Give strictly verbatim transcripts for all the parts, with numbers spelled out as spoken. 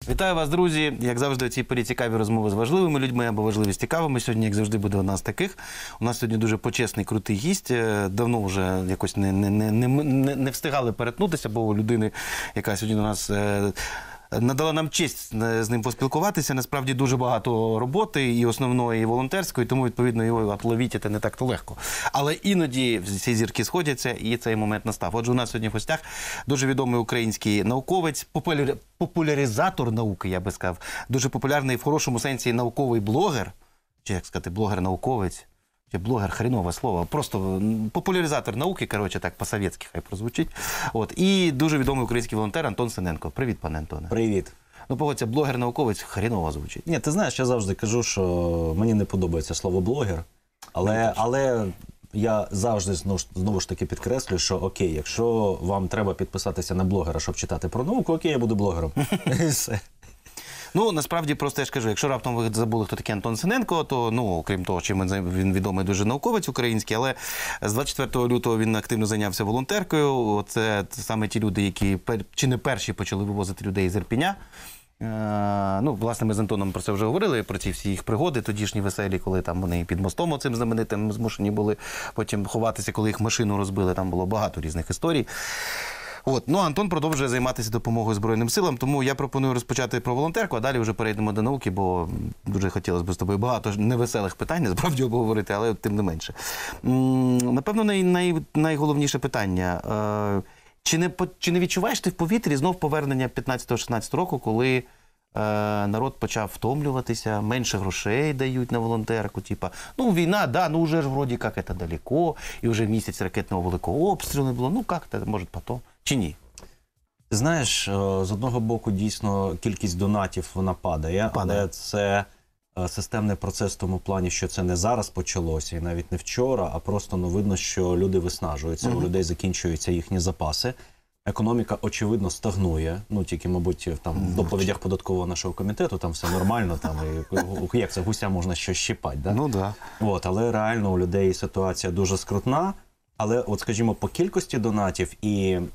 Вітаю вас, друзі. Як завжди, у цій порі цікаві розмови з важливими людьми або важливі з цікавими. Сьогодні, як завжди, буде одна з таких. У нас сьогодні дуже почесний, крутий гість. Давно вже якось не, не, не, не, не встигали перетнутися, бо у людини, яка сьогодні у нас надала нам честь з ним поспілкуватися. Насправді дуже багато роботи, і основної, і волонтерської, тому, відповідно, його отловіть не так-то легко. Але іноді ці зірки сходяться, і цей момент настав. Отже, у нас сьогодні в гостях дуже відомий український науковець, популяр... популяризатор науки, я би сказав, дуже популярний в хорошому сенсі науковий блогер, чи, як сказати, блогер-науковець, чи блогер, хренове слово, просто популяризатор науки, коротше, так, по-совєтськи хай прозвучить. От. І дуже відомий український волонтер Антон Синенко. Привіт, пане Антоне. Привіт. Ну, погодься, блогер-науковець хреново звучить. Ні, ти знаєш, я завжди кажу, що мені не подобається слово блогер, але, але я завжди знову ж, знову ж таки підкреслюю, що окей, якщо вам треба підписатися на блогера, щоб читати про науку, окей, я буду блогером. І все. Ну, насправді, просто я ж кажу, якщо раптом ви забули, хто такий Антон Синенко, то, ну, крім того, чим він відомий дуже науковець український, але з двадцять четвертого лютого він активно зайнявся волонтеркою. Це саме ті люди, які чи не перші почали вивозити людей з Ірпеня. Е, ну, власне, ми з Антоном про це вже говорили, про ці всі їх пригоди, тодішні веселі, коли там вони під мостом оцим знаменитим змушені були потім ховатися, коли їх машину розбили, там було багато різних історій. От. Ну, Антон продовжує займатися допомогою Збройним силам, тому я пропоную розпочати про волонтерку, а далі вже перейдемо до науки, бо дуже хотілося б з тобою багато невеселих питань, насправді, обговорити, але тим не менше. Напевно, най, най, найголовніше питання. Чи не, чи не відчуваєш ти в повітрі знов повернення п'ятнадцятого-шістнадцятого року, коли народ почав втомлюватися, менше грошей дають на волонтерку, типа, ну, війна, да, ну, вже ж вроді як це далеко, і вже місяць ракетного великого обстрілу не було, ну, як це, може, потім, чи ні? Знаєш, з одного боку, дійсно, кількість донатів, вона падає, падає. Але це системний процес в тому плані, що це не зараз почалося, і навіть не вчора, а просто, ну, видно, що люди виснажуються, угу. У людей закінчуються їхні запаси. Економіка, очевидно, стагнує. Ну, тільки, мабуть, там в доповідях податкового нашого комітету там все нормально, там, і, як це, гуся можна щось щипати, да? Ну, да. От, але реально у людей ситуація дуже скрутна. Але, от, скажімо, по кількості донатів і м,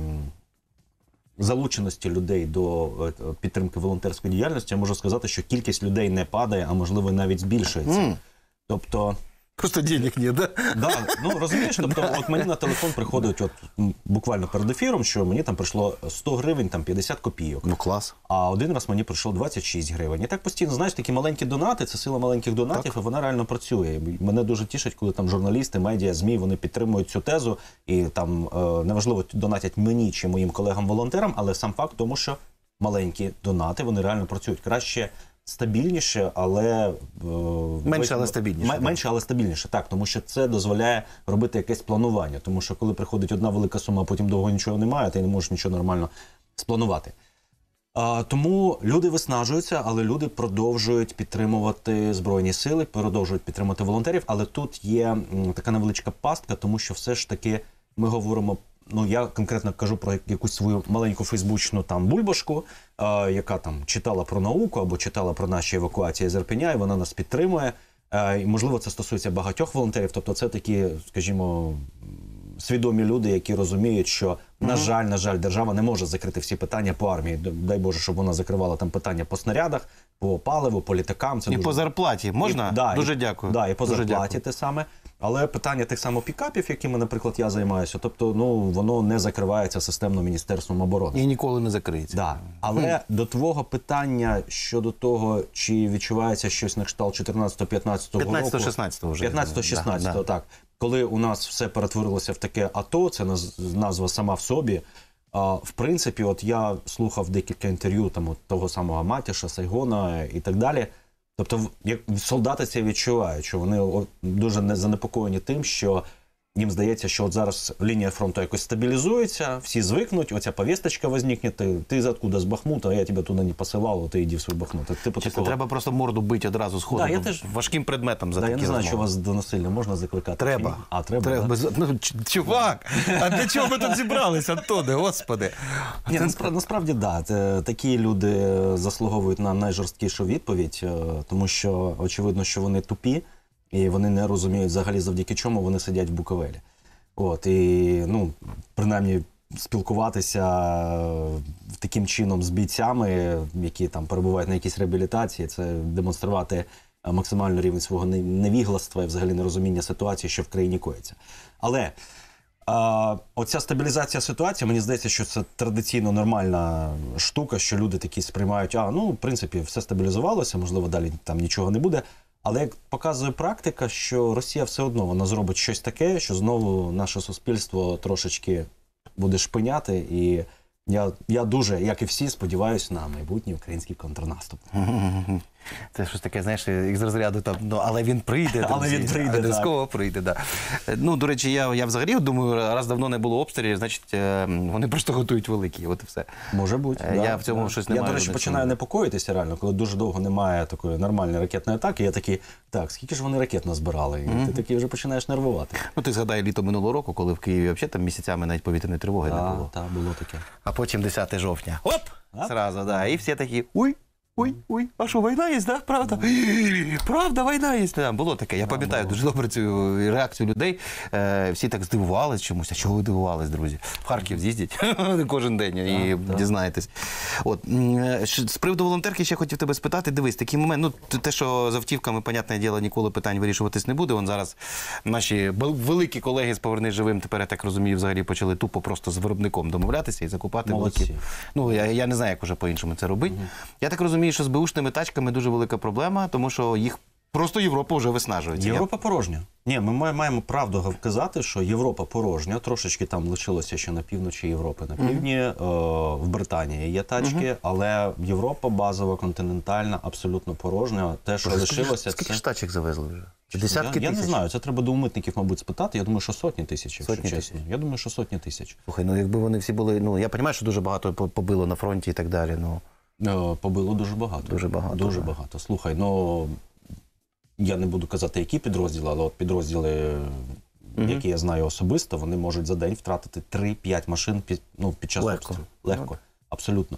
залученості людей до підтримки волонтерської діяльності, я можу сказати, що кількість людей не падає, а, можливо, навіть збільшується. Mm. Тобто... Просто денег нет, да? Да, ну розумієш, тобто от мені на телефон приходить от буквально перед ефіром, що мені там прийшло сто гривень, там п'ятдесят копійок. Ну клас. А один раз мені прийшло двадцять шість гривень. І так постійно, знаєш, такі маленькі донати, це сила маленьких донатів, так. І вона реально працює. Мене дуже тішить, коли там журналісти, медіа, ЗМІ, вони підтримують цю тезу і там е, неважливо донатять мені чи моїм колегам-волонтерам, але сам факт тому, що маленькі донати, вони реально працюють. Краще стабільніше, але... Е, менше, але стабільніше. Менше, але стабільніше, так, тому що це дозволяє робити якесь планування, тому що коли приходить одна велика сума, а потім довго нічого немає, ти не можеш нічого нормально спланувати. А, тому люди виснажуються, але люди продовжують підтримувати Збройні сили, продовжують підтримувати волонтерів, але тут є м, така невеличка пастка, тому що все ж таки ми говоримо. Ну, я конкретно кажу про якусь свою маленьку фейсбучну там бульбашку, е, яка там читала про науку або читала про наші евакуації з Ірпеня, і вона нас підтримує. Е, і, можливо, це стосується багатьох волонтерів. Тобто це такі, скажімо, свідомі люди, які розуміють, що, на жаль, на жаль, держава не може закрити всі питання по армії. Дай Боже, щоб вона закривала там питання по снарядах, по паливу, по літакам. Це і дуже... по зарплаті можна? І, да, дуже і, дякую. Да, і по дуже зарплаті дякую. те саме. Але питання тих самих пікапів, якими, наприклад, я займаюся, тобто, ну, воно не закривається системно Міністерством оборони. І ніколи не закриється. Да. Але mm. до твого питання щодо того, чи відчувається щось на кшталт чотирнадцятого-п'ятнадцятого року. п'ятнадцятого-шістнадцятого вже. п'ятнадцятого-шістнадцятого, да, так. Коли у нас все перетворилося в таке АТО, це назва сама в собі. А, в принципі, от я слухав декілька інтерв'ю там, от того самого Матіша, Сайгона і так далі. Тобто, як солдати це відчувають, що вони дуже занепокоєні тим, що їм здається, що от зараз лінія фронту якось стабілізується, всі звикнуть, оця повісточка возникне, ти, ти откуда з Бахмута, я тебе туди не посилав, ти йди в свій Бахмут. Типу, це такого... треба просто морду бити одразу з ходу, да, теж... важким предметом за да, такі я не знаю, розмови. що вас до насилля можна закликати. Треба. А, треба, треба. Да? Ну, чувак, а для чого ми тут зібралися, Антоне, господи? Ні, це... насправді, насправді, да, це, такі люди заслуговують на найжорсткішу відповідь, тому що очевидно, що вони тупі, і вони не розуміють взагалі, завдяки чому вони сидять в Буковелі. От, і, ну, принаймні, спілкуватися таким чином з бійцями, які там перебувають на якійсь реабілітації, це демонструвати максимальний рівень свого невігластва і взагалі нерозуміння ситуації, що в країні коїться. Але а, оця стабілізація ситуації, мені здається, що це традиційно нормальна штука, що люди такі сприймають, а, ну, в принципі, все стабілізувалося, можливо, далі там нічого не буде. Але як показує практика, що Росія все одно вона зробить щось таке, що знову наше суспільство трошечки буде шпиняти. І я, я дуже, як і всі, сподіваюся на майбутній український контрнаступ. Це щось таке, знаєш, як з розряду там, ну, але він прийде, друзі. Але він прийде, обов'язково прийде, да. Ну, до речі, я, я взагалі думаю, раз давно не було обстрілів, значить, вони просто готують великі, от і все. Може бути. Я да, в цьому да. щось не Я, маю. до речі, починаю непокоїтися реально, коли дуже довго немає такої нормальної ракетної атаки, я такий, так, скільки ж вони ракет назбирали? І mm-hmm. ти такий вже починаєш нервувати. Ну, ти згадай літо минулого року, коли в Києві взагалі там місяцями навіть повітряної тривоги да, не було. Так, було таке. А потім десяте жовтня. Оп! А? Сразу, да. І всі такі, ой, ой, ой, а що, війна є, да? Правда? Правда, війна є. Да, було таке. Я пам'ятаю дуже добре цю реакцію людей. Е, всі так здивувались чомусь. А чого ви дивувались, друзі? В Харків з'їздіть кожен день і да. дізнаєтесь. От. З приводу волонтерки ще хотів тебе спитати. Дивись, такий момент. Ну, те, що з автівками, понятне діло, ніколи питань вирішуватись не буде. Вон зараз наші великі колеги з «Повернись живим», тепер, я так розумію, взагалі почали тупо просто з виробником домовлятися і закупати великі. Ну, я, я не знаю, як уже по-іншому це робити. Угу. Я так розумію, що з беушними тачками дуже велика проблема, тому що їх просто Європа вже виснажується. Європа порожня. Ні, ми маємо правду казати, що Європа порожня. Трошечки там лишилося ще на півночі Європи, на півдні. Mm-hmm. В Британії є тачки, mm-hmm. але Європа базова, континентальна, абсолютно порожня. Те, що Боже, лишилося... Скільки це... ж тачок завезли вже? Десятки я, тисяч? Я не знаю, це треба до умитників, мабуть, спитати. Я думаю, що сотні тисяч, якщо сотні чесно. Тисяч. Я думаю, що сотні тисяч. Слухай, ну якби вони всі були... Ну, я розумію, що дуже багато побило на фронті і так далі, ну... Побило дуже багато. Дуже багато. Дуже да. багато. Слухай, ну... Я не буду казати, які підрозділи, але от підрозділи, mm-hmm. які я знаю особисто, вони можуть за день втратити три-п'ять машин під, ну, під час Легко. обстрілу. Легко, абсолютно.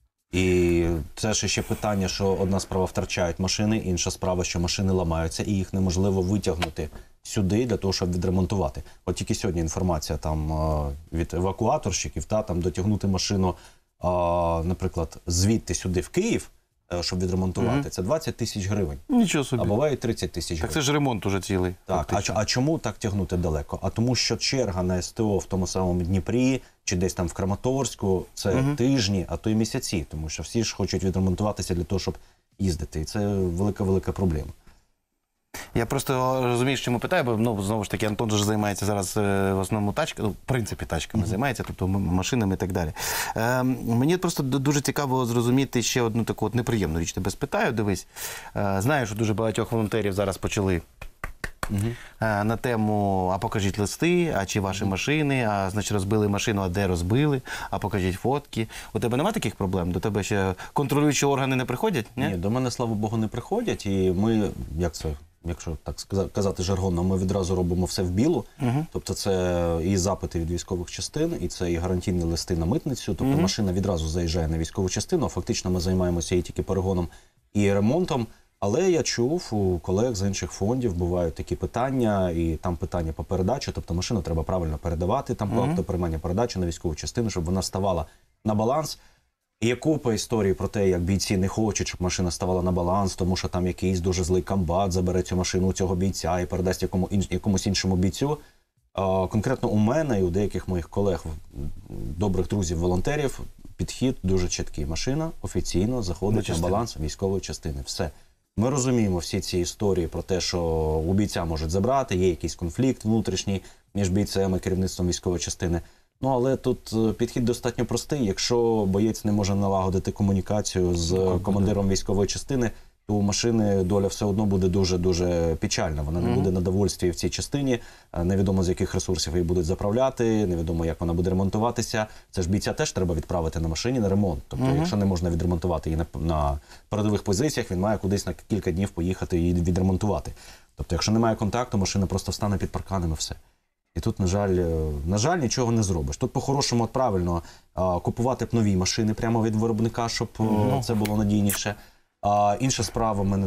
І це ж ще питання, що одна справа втрачають машини, інша справа, що машини ламаються, і їх неможливо витягнути сюди для того, щоб відремонтувати. От тільки сьогодні інформація там від евакуаторщиків, та, там дотягнути машину, наприклад, звідти сюди в Київ, щоб відремонтувати, mm-hmm. це двадцять тисяч гривень. Нічого собі. А буває тридцять тисяч гривень. Так це ж ремонт уже цілий. Так, а, а чому так тягнути далеко? А тому, що черга на СТО в тому самому Дніпрі, чи десь там в Краматорську, це mm-hmm. тижні, а то й місяці. Тому що всі ж хочуть відремонтуватися для того, щоб їздити. І це велика-велика проблема. Я просто розумію, чому питаю, бо, ну, знову ж таки, Антон же займається зараз е, в основному тачками, ну, в принципі, тачками mm-hmm. займається, тобто машинами і так далі. Е, мені просто дуже цікаво зрозуміти ще одну таку от неприємну річ. Тебе спитаю, дивись. Е, знаю, що дуже багатьох волонтерів зараз почали mm-hmm. е, на тему, а покажіть листи, а чи ваші mm-hmm. машини, а, значить, розбили машину, а де розбили, а покажіть фотки. У тебе немає таких проблем? До тебе ще контролюючі органи не приходять? Ні, Ні, до мене, слава Богу, не приходять, і ми, як це... Якщо так казати жаргонно, ми відразу робимо все в білу. Uh-huh. Тобто це і запити від військових частин, і це і гарантійні листи на митницю. Тобто uh-huh. машина відразу заїжджає на військову частину, а фактично ми займаємося і тільки перегоном, і ремонтом. Але я чув у колег з інших фондів, бувають такі питання, і там питання по передачі. Тобто машину треба правильно передавати, там по акту приймання передачі на військову частину, щоб вона ставала на баланс. І є купа історій про те, як бійці не хочуть, щоб машина ставала на баланс, тому що там якийсь дуже злий комбат забере цю машину у цього бійця і передасть якому, якомусь іншому бійцю. А, конкретно у мене і у деяких моїх колег, добрих друзів-волонтерів, підхід дуже чіткий. Машина офіційно заходить на баланс військової частини. Все. Ми розуміємо всі ці історії про те, що у бійця можуть забрати, є якийсь конфлікт внутрішній між бійцем і керівництвом військової частини. Ну, але тут підхід достатньо простий. Якщо боєць не може налагодити комунікацію з командиром військової частини, то у машини доля все одно буде дуже-дуже печальна. Вона не mm-hmm. буде на довольстві в цій частині. Невідомо, з яких ресурсів її будуть заправляти, невідомо, як вона буде ремонтуватися. Це ж бійця теж треба відправити на машині на ремонт. Тобто, mm-hmm. якщо не можна відремонтувати її на, на передових позиціях, він має кудись на кілька днів поїхати і відремонтувати. Тобто, якщо немає контакту, машина просто встане під парканом і все. І тут, на жаль, на жаль, нічого не зробиш. Тут, по-хорошому, от правильно, купувати б нові машини прямо від виробника, щоб mm-hmm. це було надійніше. А інша справа, в мене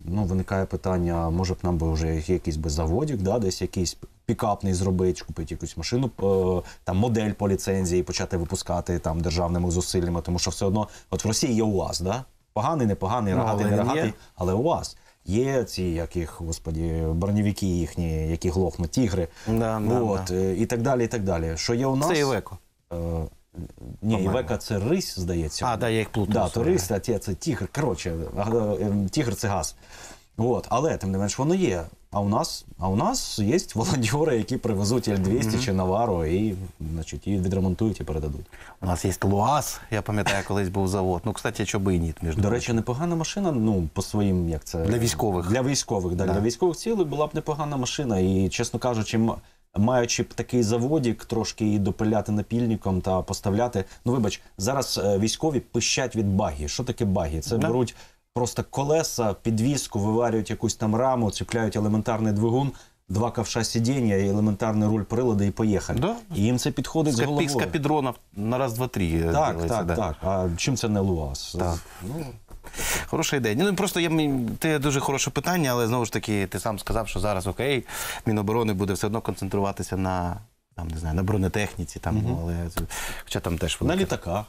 ну, виникає питання, може б нам би вже якийсь би заводик, да, десь якийсь пікапний зробити, купити якусь машину, е, там модель по ліцензії, почати випускати там державними зусиллями, тому що все одно, от в Росії є УАЗ, да? Поганий, непоганий, Ну, рогатий, але не він рогатий, є. але УАЗ. Є ці, як їх, господі, броневики їхні, які глохнуть, тігри, Да, да, от, да. е, і так далі, і так далі. Що є у нас? Це Івеко. Е, ні, По-моєму. Івека це рись, здається. А, да, я їх плутаю. Да, то sorry. рись, а ті це тігр. Коротше, а, е, тігр це газ. От, але тим не менш воно є. А у нас, а у нас є волонтери, які привезуть Ель двісті чи Навару і, значить, її відремонтують і передадуть. У нас є ЛуАЗ, я пам'ятаю, колись був завод. Ну, кстати, чого би і ні. Між До речі, непогана машина, ну, по своїм, як це... Для військових. Для військових, да. Да. Для військових цілей була б непогана машина. І, чесно кажучи, м- маючи б такий заводик, трошки її допиляти напільником та поставляти. Ну, вибач, зараз е, військові пищать від багі. Що таке багі? Це Да. беруть просто колеса, підвіску, виварюють якусь там раму, цепляють елементарний двигун, два ковша сидіння і елементарний руль приладу і поїхали. Да. І їм це підходить з З головою. капідронів на раз, два, три. Так, ділиться, так, да. так. А чим це не ЛуАЗ? Так. Ну, Хороша ідея. Ну, просто я, мені- ти дуже хороше питання, але знову ж таки, ти сам сказав, що зараз окей, Міноборони буде все одно концентруватися на, там, не знаю, на бронетехніці, там, ну, але, хоча там теж на велика- літаках.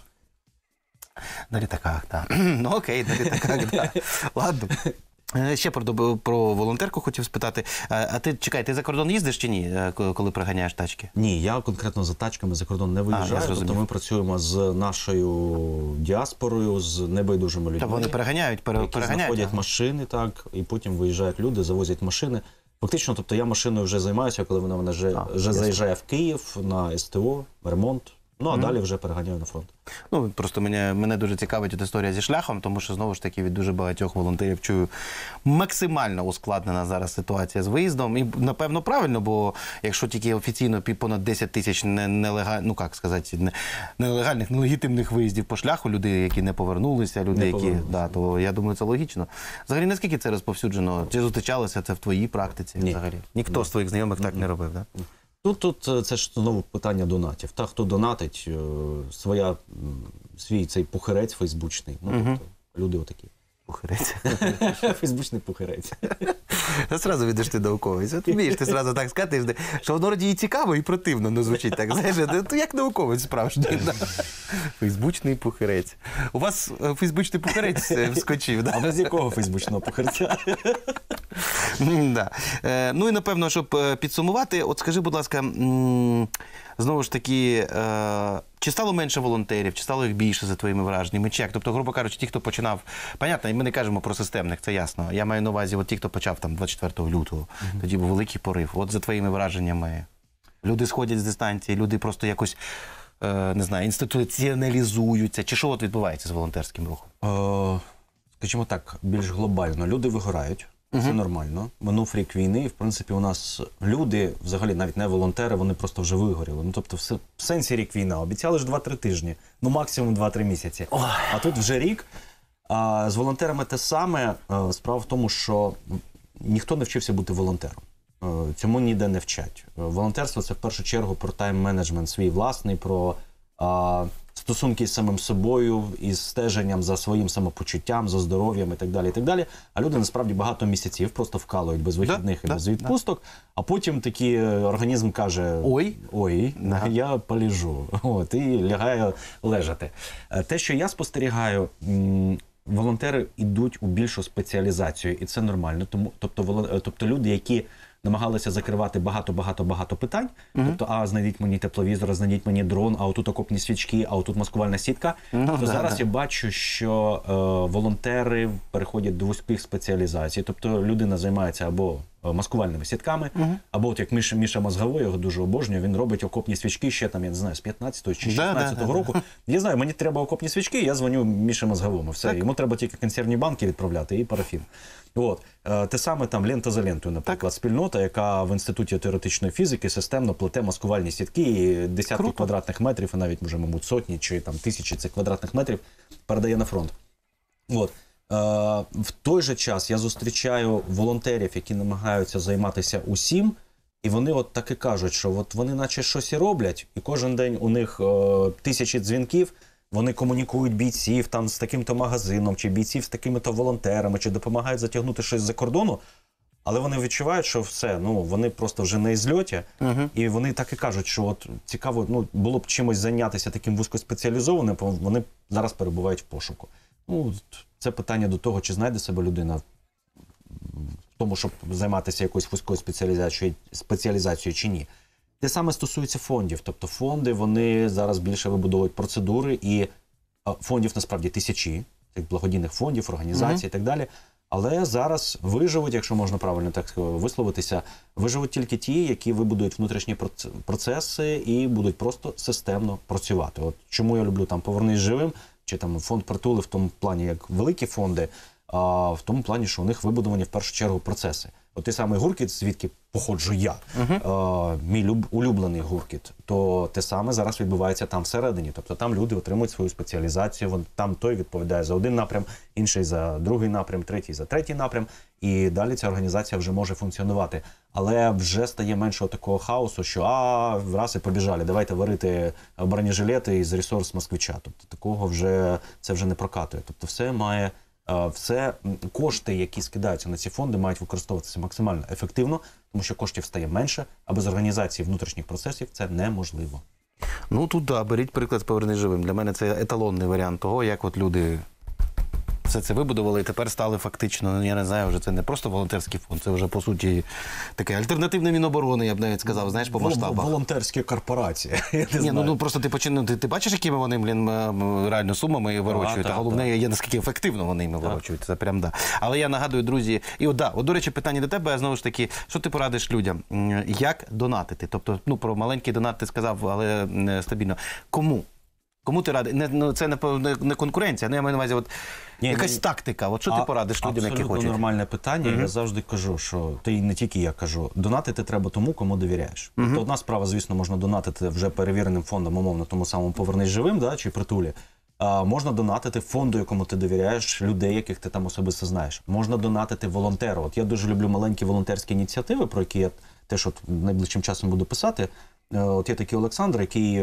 На літаках, так. Ну окей, на літаках, так. Ладно. Е, Ще про, про волонтерку хотів спитати. А, а ти, чекай, ти за кордон їздиш чи ні, е, ко- коли приганяєш тачки? Ні, я конкретно за тачками за кордон не я виїжджаю. зрозумів. Тобто ми працюємо з нашою діаспорою, з небайдужими людьми. Та вони переганяють, пере, які переганяють. знаходять ага. машини, так, і потім виїжджають люди, завозять машини. Фактично, тобто я машиною вже займаюся, коли вона вона вже, А, вже ясно. заїжджає в Київ на СТО, ремонт. Ну, а далі вже переганяю на фронт. Ну, просто мене, мене дуже цікавить от історія зі шляхом, тому що, знову ж таки, від дуже багатьох волонтерів чую максимально ускладнена зараз ситуація з виїздом. І, напевно, правильно, бо якщо тільки офіційно пі- понад десять тисяч нелегальних, ну, як сказати, не- нелегальних, нелегітимних виїздів по шляху, люди, які не повернулися, люди, Не які, повернулися. да, то я думаю, це логічно. Взагалі, наскільки це розповсюджено? Чи зустрічалося це в твоїй практиці? Ні. Взагалі? Ніхто з твоїх знайомих так не робив, так? Да? Тут, тут е, це ж знову питання донатів. Та, хто донатить, е, своя, м, свій цей пухирець фейсбучний. Ну, тобто, люди отакі. Пухирець. Фейсбучний пухирець. Та Зразу відеш ти науковець. От вмієш ти зразу так сказати, що воно вроді і цікаво, і противно, ну звучить так. Знаєш, то як науковець справжній. Да. Фейсбучний пухирець. У вас е, фейсбучний пухирець е, вскочив, А да? ви з якого фейсбучного пухирця? М, да. Е, Ну і напевно, щоб е, підсумувати, от скажи, будь ласка, м, знову ж таки, е, чи стало менше волонтерів, чи стало їх більше за твоїми враженнями? Чи як? Тобто, грубо кажучи, ті, хто починав, понятно, і ми не кажемо про системних, це ясно. Я маю на увазі, от ті, хто почав там двадцять четвертого лютого, тоді був великий порив. От за твоїми враженнями, люди сходять з дистанції, люди просто якось, е, не знаю, інституціоналізуються. Чи що от відбувається з волонтерським рухом? Е, Скажімо так, більш глобально. Люди вигорають, це нормально. Минув рік війни, і в принципі у нас люди, взагалі навіть не волонтери, вони просто вже вигоріли. Ну тобто в се- в сенсі рік війна. Обіцяли ж два-три тижні, ну максимум два-три місяці. А тут вже рік. А з волонтерами те саме. Е, Справа в тому, що ніхто не вчився бути волонтером. Е, Цьому ніде не вчать. Е, Волонтерство – це в першу чергу про тайм-менеджмент свій власний, про а, стосунки з самим собою, із стеженням за своїм самопочуттям, за здоров'ям і так далі, і так далі. А люди насправді багато місяців просто вкалують без вихідних і да, без відпусток, а потім такий е, організм каже: Ой. ой, Да. я полежу. От, і лягає лежати. Е, Те, що я спостерігаю, м, волонтери йдуть у більшу спеціалізацію, і це нормально. Тому, тобто, волон- е, тобто люди, які намагалися закривати багато-багато-багато питань, тобто, а знайдіть мені тепловізор, а знайдіть мені дрон, а отут окопні свічки, а отут маскувальна сітка, Ну, то да, зараз да. я бачу, що е, волонтери переходять до вузьких спеціалізацій. Тобто людина займається або е, маскувальними сітками, або от як Міша, Міша Мозговой, його дуже обожнюю, він робить окопні свічки ще там, я не знаю, з п'ятнадцятого чи Да, да, шістнадцятого да, року. Я знаю, мені треба окопні свічки, я дзвоню Міші Мозговому. Все, Так. йому треба тільки консервні банки відправляти і парафін. От. Е, Те саме там лента за лентою, наприклад, спільнота, яка в Інституті теоретичної фізики системно плете маскувальні сітки, і десятки Круто. квадратних метрів, а навіть, може, мабуть, сотні чи там тисячі цих квадратних метрів передає на фронт. От. Е, в той же час я зустрічаю волонтерів, які намагаються займатися усім, і вони от так і кажуть, що от вони наче щось і роблять, і кожен день у них е, тисячі дзвінків, вони комунікують бійців там з таким-то магазином, чи бійців з такими-то волонтерами, чи допомагають затягнути щось з-за кордону, але вони відчувають, що все, ну, вони просто вже на ізльоті, uh-huh. і вони так і кажуть, що от цікаво, ну, було б чимось зайнятися таким вузькоспеціалізованим, бо вони зараз перебувають в пошуку. Ну, це питання до того, чи знайде себе людина в тому, щоб займатися якоюсь вузькою спеціалізацією, спеціалізацією чи ні. Те саме стосується фондів. Тобто фонди, вони зараз більше вибудовують процедури, і фондів насправді тисячі, тих благодійних фондів, організацій uh-huh. і так далі. Але зараз виживуть, якщо можна правильно так висловитися, виживуть тільки ті, які вибудують внутрішні процеси і будуть просто системно працювати. От чому я люблю там «Повернись живим», чи там фонд «Притули» в тому плані, як великі фонди, а в тому плані, що у них вибудовані в першу чергу процеси. От той самий «Гуркіт», звідки походжу я, uh-huh. а, мій люб, улюблений «Гуркіт», то те саме зараз відбувається там всередині. Тобто там люди отримують свою спеціалізацію, вон, там той відповідає за один напрям, інший за другий напрям, третій за третій напрям, і далі ця організація вже може функціонувати. Але вже стає менше такого хаосу, що а, раз і побіжали, давайте варити бронежилети із ресурс москвича. Тобто такого вже, це вже не прокатує. Тобто все має... Все кошти, які скидаються на ці фонди, мають використовуватися максимально ефективно, тому що коштів стає менше, а без організації внутрішніх процесів це неможливо. Ну тут, да, беріть приклад з «Повернись живим». Для мене це еталонний варіант того, як от люди все це вибудували і тепер стали фактично, ну, я не знаю, вже це не просто волонтерський фонд, це вже, по суті, таке альтернативне Міноборони, я б навіть сказав, знаєш, по масштабах. Волонтерські корпорації. Я не Ні, ну, ну просто ти, почину, ти, ти бачиш, якими вони, блін, реально сумами вирощують, а, а головне, є наскільки ефективно вони їм вирощують, це прям, да. Але я нагадую, друзі, і от, да, от, до речі, питання до тебе, знову ж таки, що ти порадиш людям? Як донатити? Тобто, ну, про маленький донат ти сказав, але стабільно. Кому? Кому ти радиш? Не, ну, це не, не, не конкуренція, ну, я маю на увазі, от, Ні, якась ні, тактика. От що а, ти порадиш людям, які хочуть? Абсолютно нормальне питання. Mm-hmm. Я завжди кажу, що, та й не тільки я кажу, донатити треба тому, кому довіряєш. Mm-hmm. Тобто одна справа, звісно, можна донатити вже перевіреним фондом, умовно, тому самому «Повернись живим», да, чи «Притулі». А, можна донатити фонду, якому ти довіряєш, людей, яких ти там особисто знаєш. Можна донатити волонтеру. От я дуже люблю маленькі волонтерські ініціативи, про які я теж от найближчим часом буду писати. От є такий Олександр, який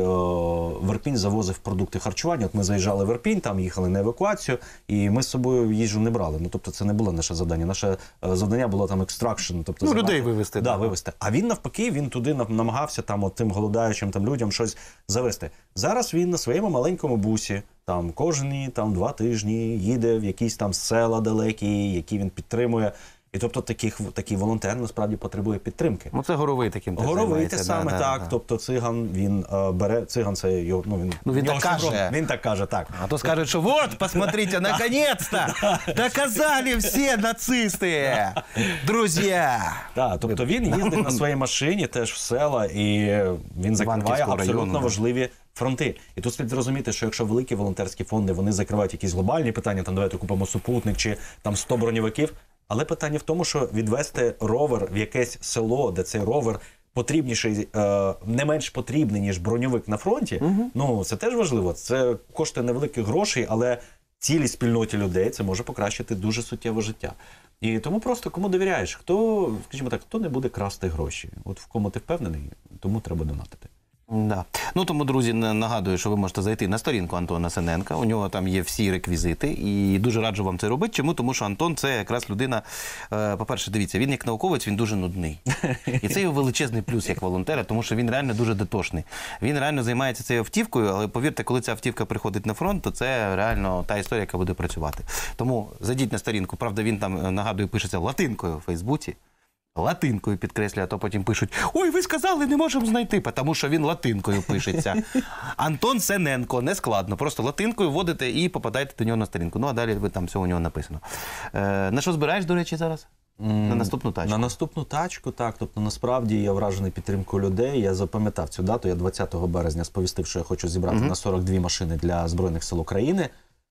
в Ірпінь завозив продукти харчування. От ми заїжджали в Ірпінь, там їхали на евакуацію, і ми з собою їжу не брали. Ну, тобто це не було наше завдання. Наше завдання було там екстракшн. Тобто, ну, людей вивезти. Да, вивезти. А він навпаки, він туди намагався там от тим голодаючим там людям щось завести. Зараз він на своєму маленькому бусі, там кожні там два тижні їде в якісь там села далекі, які він підтримує. І тобто таких, такий волонтер насправді потребує підтримки. Ну це Горовий таким теж Горовий те займається. саме, да, так. Да, тобто циган, він uh, бере, циган це його, ну він, ну, він так каже. Він так каже, так. А то скажуть, що вот, посмотрите, наконец-то доказали всі нацисти, друзі. Так, тобто він їздить на своїй машині теж в села, і він закриває абсолютно важливі фронти. І тут слід зрозуміти, що якщо великі волонтерські фонди, вони закривають якісь глобальні питання, там давайте купимо супутник чи там сто броньовиків, але питання в тому, що відвести ровер в якесь село, де цей ровер потрібніший, е, не менш потрібний, ніж броньовик на фронті, угу. ну це теж важливо. Це коштує невеликих грошей, але цілій спільноті людей це може покращити дуже суттєве життя. І тому просто кому довіряєш, хто, скажімо так, хто не буде красти гроші. От в кому ти впевнений, тому треба донатити. Да. Ну, тому, друзі, нагадую, що ви можете зайти на сторінку Антона Сененка. У нього там є всі реквізити. І дуже раджу вам це робити. Чому? Тому що Антон – це якраз людина, по-перше, дивіться, він як науковець, він дуже нудний. І це його величезний плюс як волонтера, тому що він реально дуже дотошний. Він реально займається цією автівкою, але повірте, коли ця автівка приходить на фронт, то це реально та історія, яка буде працювати. Тому зайдіть на сторінку. Правда, він там, нагадую, пишеться латинкою у Фейсбуці. Латинкою підкреслює, а то потім пишуть: ой, ви сказали, не можемо знайти, тому що він латинкою пишеться. Антон Сененко, не складно, просто латинкою вводите і попадаєте до нього на сторінку. Ну, а далі ви там все у нього написано. Е, на що збираєш, до речі, зараз? На наступну тачку? На наступну тачку, так. Тобто, насправді, я вражений підтримкою людей. Я запам'ятав цю дату. Я двадцятого березня сповістив, що я хочу зібрати угу. на сорок дві машини для Збройних сил України.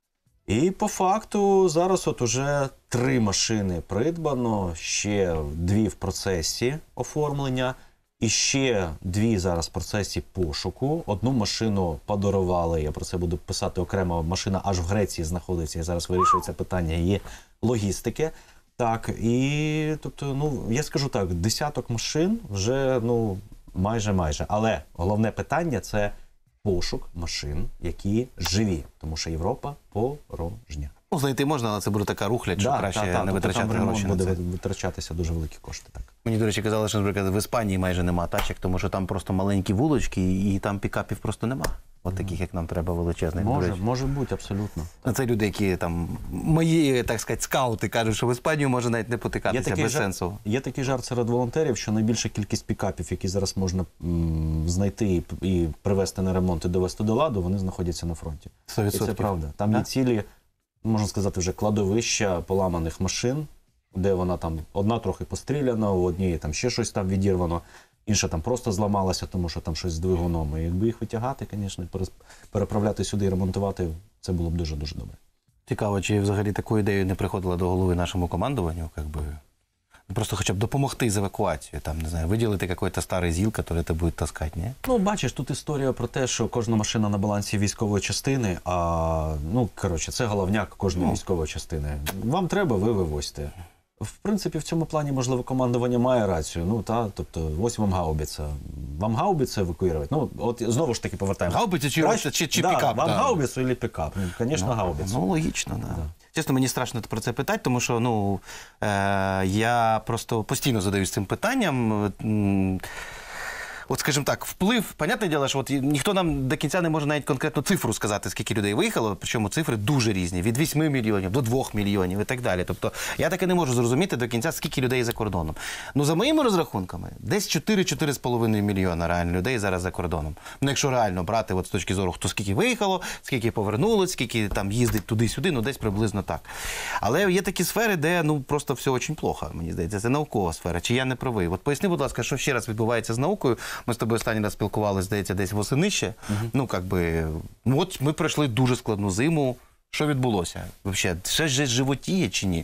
І по факту зараз от уже три машини придбано, ще дві в процесі оформлення, і ще дві зараз в процесі пошуку. Одну машину подарували, я про це буду писати окремо, машина аж в Греції знаходиться, і зараз вирішується питання її логістики. Так, і, тобто, ну, я скажу так, десяток машин вже, ну, майже-майже. Але головне питання – це пошук машин, які живі, тому що Європа порожня. Ну, знайти можна, але це буде така рухлядь, що Да, краще та, та, не тобто витрачати там ремонт гроші на буде це. витрачатися дуже великі кошти. Так. Мені, до речі, казали, що, наприклад, в Іспанії майже нема тачок, тому що там просто маленькі вулочки, і там пікапів просто нема. От таких, як нам треба, величезних. до Може, речі. може бути, абсолютно. Це люди, які там, мої, так сказати, скаути кажуть, що в Іспанію може навіть не потикатися без жар- сенсу. є такий жарт серед волонтерів, що найбільша кількість пікапів, які зараз можна м, знайти і, і привезти на ремонт і довести до ладу, вони знаходяться на фронті. сто І відсотків. це правда. Там Да? є цілі, можна сказати, вже кладовища поламаних машин, де вона там одна трохи постріляна, у одній там ще щось там відірвано, інша там просто зламалася, тому що там щось з двигуном. І якби їх витягати, звісно, перес- переправляти сюди і ремонтувати, це було б дуже-дуже добре. Цікаво, чи взагалі таку ідею не приходила до голови нашому командуванню, як би, просто хоча б допомогти з евакуацією, там, не знаю, виділити якийсь старий ЗІЛ, який ти буде таскати, ні? Ну, бачиш, тут історія про те, що кожна машина на балансі військової частини, а, ну, коротше, це головняк кожної Ну. військової частини. Вам треба, ви вивозьте. В принципі, в цьому плані, можливо, командування має рацію. Ну, та, тобто, ось вам гаубіця. Вам гаубіця евакуювати? Ну, от знову ж таки повертаємо. Гаубиця чи, Краще- чи, чи да, пікап? Вам да. гаубіцю чи пікап? Ну, звісно, гаубіцю. Ну, логічно, да. Чесно, мені страшно про це питати, тому що ну, е, я просто постійно задаюсь цим питанням. М, От, скажімо так, вплив, понятне діло, що от ніхто нам до кінця не може навіть конкретну цифру сказати, скільки людей виїхало, причому цифри дуже різні, від вісьми мільйонів до двох мільйонів і так далі. Тобто я таки не можу зрозуміти до кінця, скільки людей за кордоном. Ну, за моїми розрахунками, десь чотири-чотири з половиною мільйона реально людей зараз за кордоном. Ну, якщо реально брати от з точки зору, хто скільки виїхало, скільки повернулось, скільки там їздить туди-сюди, ну, десь приблизно так. Але є такі сфери, де, ну, просто все дуже плохо, мені здається. Це наукова сфера, чи я не правий. От поясни, будь ласка, що ще раз відбувається з наукою. Ми з тобою останній раз спілкувалися, здається, десь восени ще. Uh-huh. Ну, як би, ну, от ми пройшли дуже складну зиму. Що відбулося? Взагалі, ще ж животіє чи ні?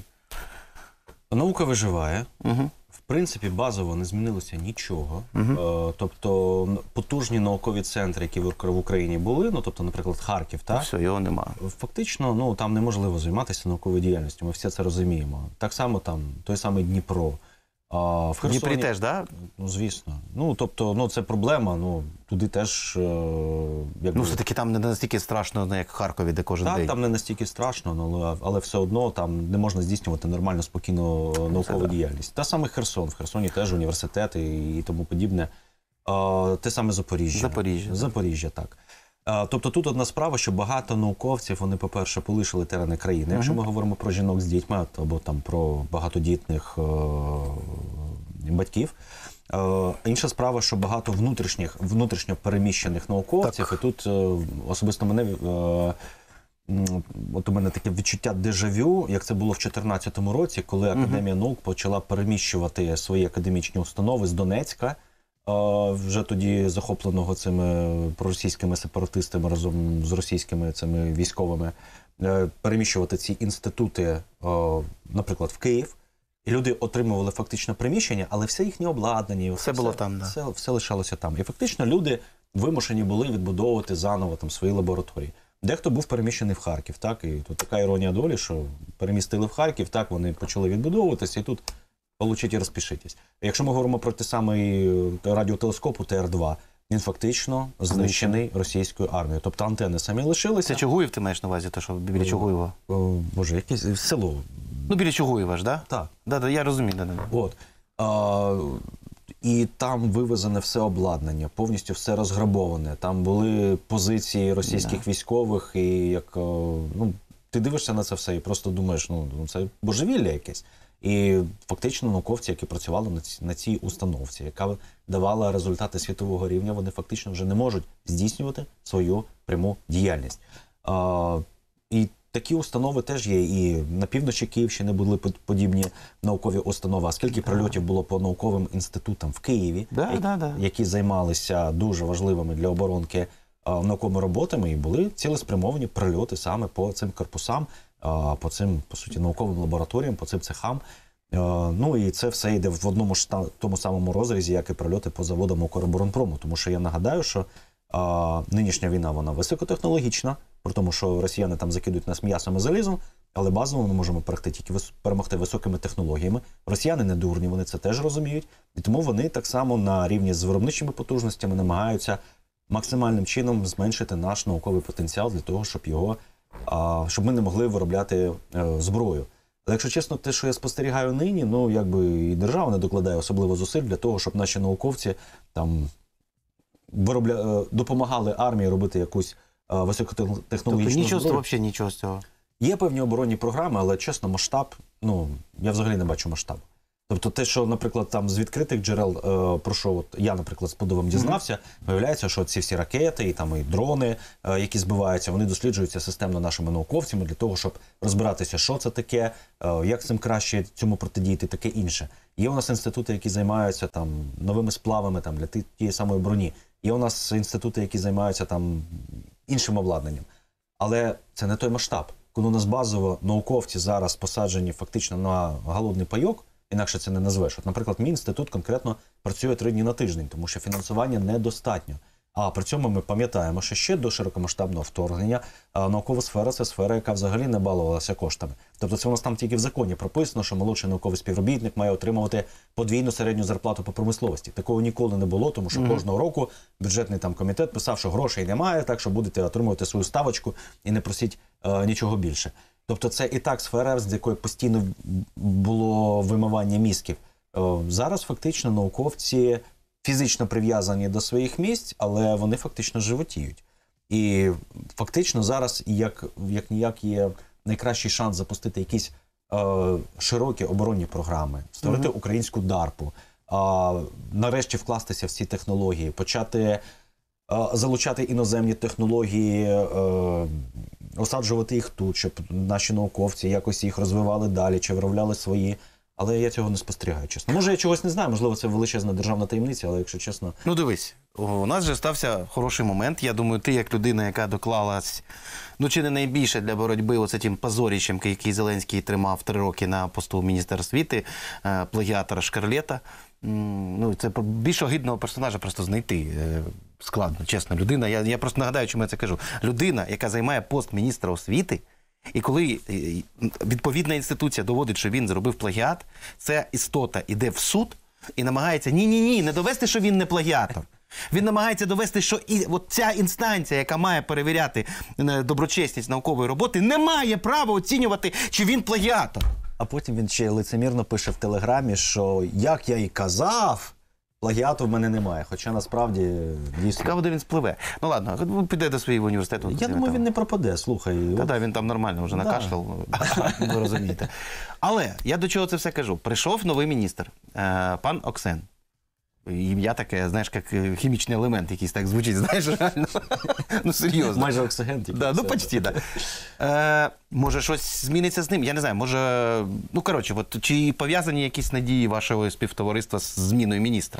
Наука виживає. Угу. В принципі, базово не змінилося нічого. Угу. Е, тобто н- потужні наукові центри, які в Ук- в Україні були, ну, тобто, наприклад, Харків, так? Все, його нема. Фактично, ну, там неможливо займатися науковою діяльністю, ми все це розуміємо. Так само там той самий Дніпро. А, в В Херсоні, Дніпрі теж, так? Да? ну, звісно. Ну, тобто, ну, це проблема, ну, туди теж, е, якби... Ну, все-таки там не настільки страшно, як в Харкові, де кожен Так, день. там не настільки страшно, ну, але, але все одно там не можна здійснювати нормально, спокійно наукову да. діяльність. Та саме Херсон, в Херсоні теж університети і тому подібне. А, те саме Запоріжжя. Запоріжжя. Запоріжжя, так. А, тобто тут одна справа, що багато науковців, вони, по-перше, полишили терени країни. Якщо ми говоримо про жінок з дітьми, або там про багатодітних е- батьків. Е, інша справа, що багато внутрішніх, внутрішньо переміщених науковців, Так. і тут е, особисто мене, е, м, от у мене таке відчуття дежавю, як це було в дві тисячі чотирнадцятому році, коли Академія наук почала переміщувати свої академічні установи з Донецька, е, вже тоді захопленого цими проросійськими сепаратистами разом з російськими цими військовими, е, переміщувати ці інститути, е, наприклад, в Київ. І люди отримували фактично приміщення, але все їхнє обладнання, Все було там, да. все, все лишалося там. І фактично люди вимушені були відбудовувати заново там свої лабораторії. Дехто був переміщений в Харків, так, і тут така іронія долі, що перемістили в Харків, так, вони почали відбудовуватися, і тут получіть і розпишитесь. Якщо ми говоримо про те самий радіотелескоп у Т Р два, він фактично знищений російською армією. Тобто антени самі лишилися. Це Чугуїв ти маєш на увазі, то що біля Чугуєва? О, Боже, якесь село. Ну, біля Чугуєва ж, так? Да? Так. Да, да, я розумію. Да, да. От. А, і там вивезене все обладнання, повністю все розграбоване. Там були позиції російських Да. військових, і як, о, ну, ти дивишся на це все і просто думаєш, ну, це божевілля якесь. І фактично науковці, які працювали на цій, на цій установці, яка давала результати світового рівня, вони фактично вже не можуть здійснювати свою пряму діяльність. А, і такі установи теж є, і на півночі Київщини були подібні наукові установи. А скільки прильотів було по науковим інститутам в Києві, Да, які, да, да. які займалися дуже важливими для оборонки а, науковими роботами, і були цілеспрямовані прильоти саме по цим корпусам, а, по цим, по суті, науковим лабораторіям, по цим цехам. А, ну і це все йде в одному ж та, тому самому розрізі, як і прильоти по заводам Укроборонпрому. Тому що я нагадаю, що а, нинішня війна, вона високотехнологічна, при тому, що росіяни там закидують нас м'ясом і залізом, але базово ми можемо перемогти тільки вис... перемогти високими технологіями. Росіяни не дурні, вони це теж розуміють, і тому вони так само на рівні з виробничими потужностями намагаються а, знищувати максимальним чином зменшити наш науковий потенціал для того, щоб його, а, щоб ми не могли виробляти е, зброю. Але якщо чесно, те, що я спостерігаю нині, ну якби і держава не докладає особливо зусиль для того, щоб наші науковці там виробля... допомагали армії робити якусь е, високотехнологічну Тобто нічого, зброю. взагалі нічого з цього. Є певні оборонні програми, але чесно, масштаб, ну я взагалі не бачу масштабу. Тобто те, що, наприклад, там з відкритих джерел, е, про що от я, наприклад, з подивом дізнався, mm-hmm. виявляється, що ці всі ракети і там і дрони, е, які збиваються, вони досліджуються системно нашими науковцями для того, щоб розбиратися, що це таке, е, як з цим краще цьому протидіяти, таке інше. Є у нас інститути, які займаються там новими сплавами там для тієї самої броні. Є у нас інститути, які займаються там іншим обладнанням. Але це не той масштаб. Коли у нас базово науковці зараз посаджені фактично на голодний пайок, інакше це не назвеш. От, наприклад, мій інститут конкретно працює три дні на тиждень, тому що фінансування недостатньо. А при цьому ми пам'ятаємо, що ще до широкомасштабного вторгнення а, наукова сфера – це сфера, яка взагалі не балувалася коштами. Тобто це у нас там тільки в законі прописано, що молодший науковий співробітник має отримувати подвійну середню зарплату по промисловості. Такого ніколи не було, тому що mm-hmm. кожного року бюджетний там комітет писав, що грошей немає, так що будете отримувати свою ставочку і не просіть а, нічого більше. Тобто це і так сфера, з якої постійно було вимивання мізків. Зараз фактично науковці фізично прив'язані до своїх місць, але вони фактично животіють. І фактично зараз, як, як ніяк, є найкращий шанс запустити якісь е, широкі оборонні програми, створити mm-hmm. українську дарпу, е, нарешті вкластися в ці технології, почати е, залучати іноземні технології, е, осаджувати їх тут, щоб наші науковці якось їх розвивали далі, чи виробляли свої. Але я цього не спостерігаю, чесно. Може, я чогось не знаю, можливо, це величезна державна таємниця, але якщо чесно... Ну, дивись, у нас же стався хороший момент. Я думаю, ти, як людина, яка доклалась, ну, чи не найбільше для боротьби оце тим позоріщем, який Зеленський тримав три роки на посту міністра освіти, плагіатора Шкарлета. Ну, це більш огидного персонажа просто знайти складно, чесно. Людина, я, я просто нагадаю, чому я це кажу. Людина, яка займає пост міністра освіти, і коли відповідна інституція доводить, що він зробив плагіат, ця істота йде в суд і намагається ні-ні-ні, не довести, що він не плагіатор. Він намагається довести, що і от ця інстанція, яка має перевіряти доброчесність наукової роботи, не має права оцінювати, чи він плагіатор. А потім він ще лицемірно пише в Телеграмі, що як я і казав, плагіату в мене немає, хоча насправді дійсно... Цікаво, де він спливе. Ну ладно, піде до свого університету. Я думаю, він не пропаде, слухай. Та-да, от... він там нормально вже да. накашляв, ви розумієте. Але я до чого це все кажу. Прийшов новий міністр, пан Оксен. Ім'я таке, знаєш, як хімічний елемент якийсь так звучить, знаєш, реально. Ну, серйозно. Майже оксиген. Да, ну, почти, так. Да. Е, може, щось зміниться з ним? Я не знаю, може... Ну, коротше, от, чи пов'язані якісь надії вашого співтовариства з зміною міністра?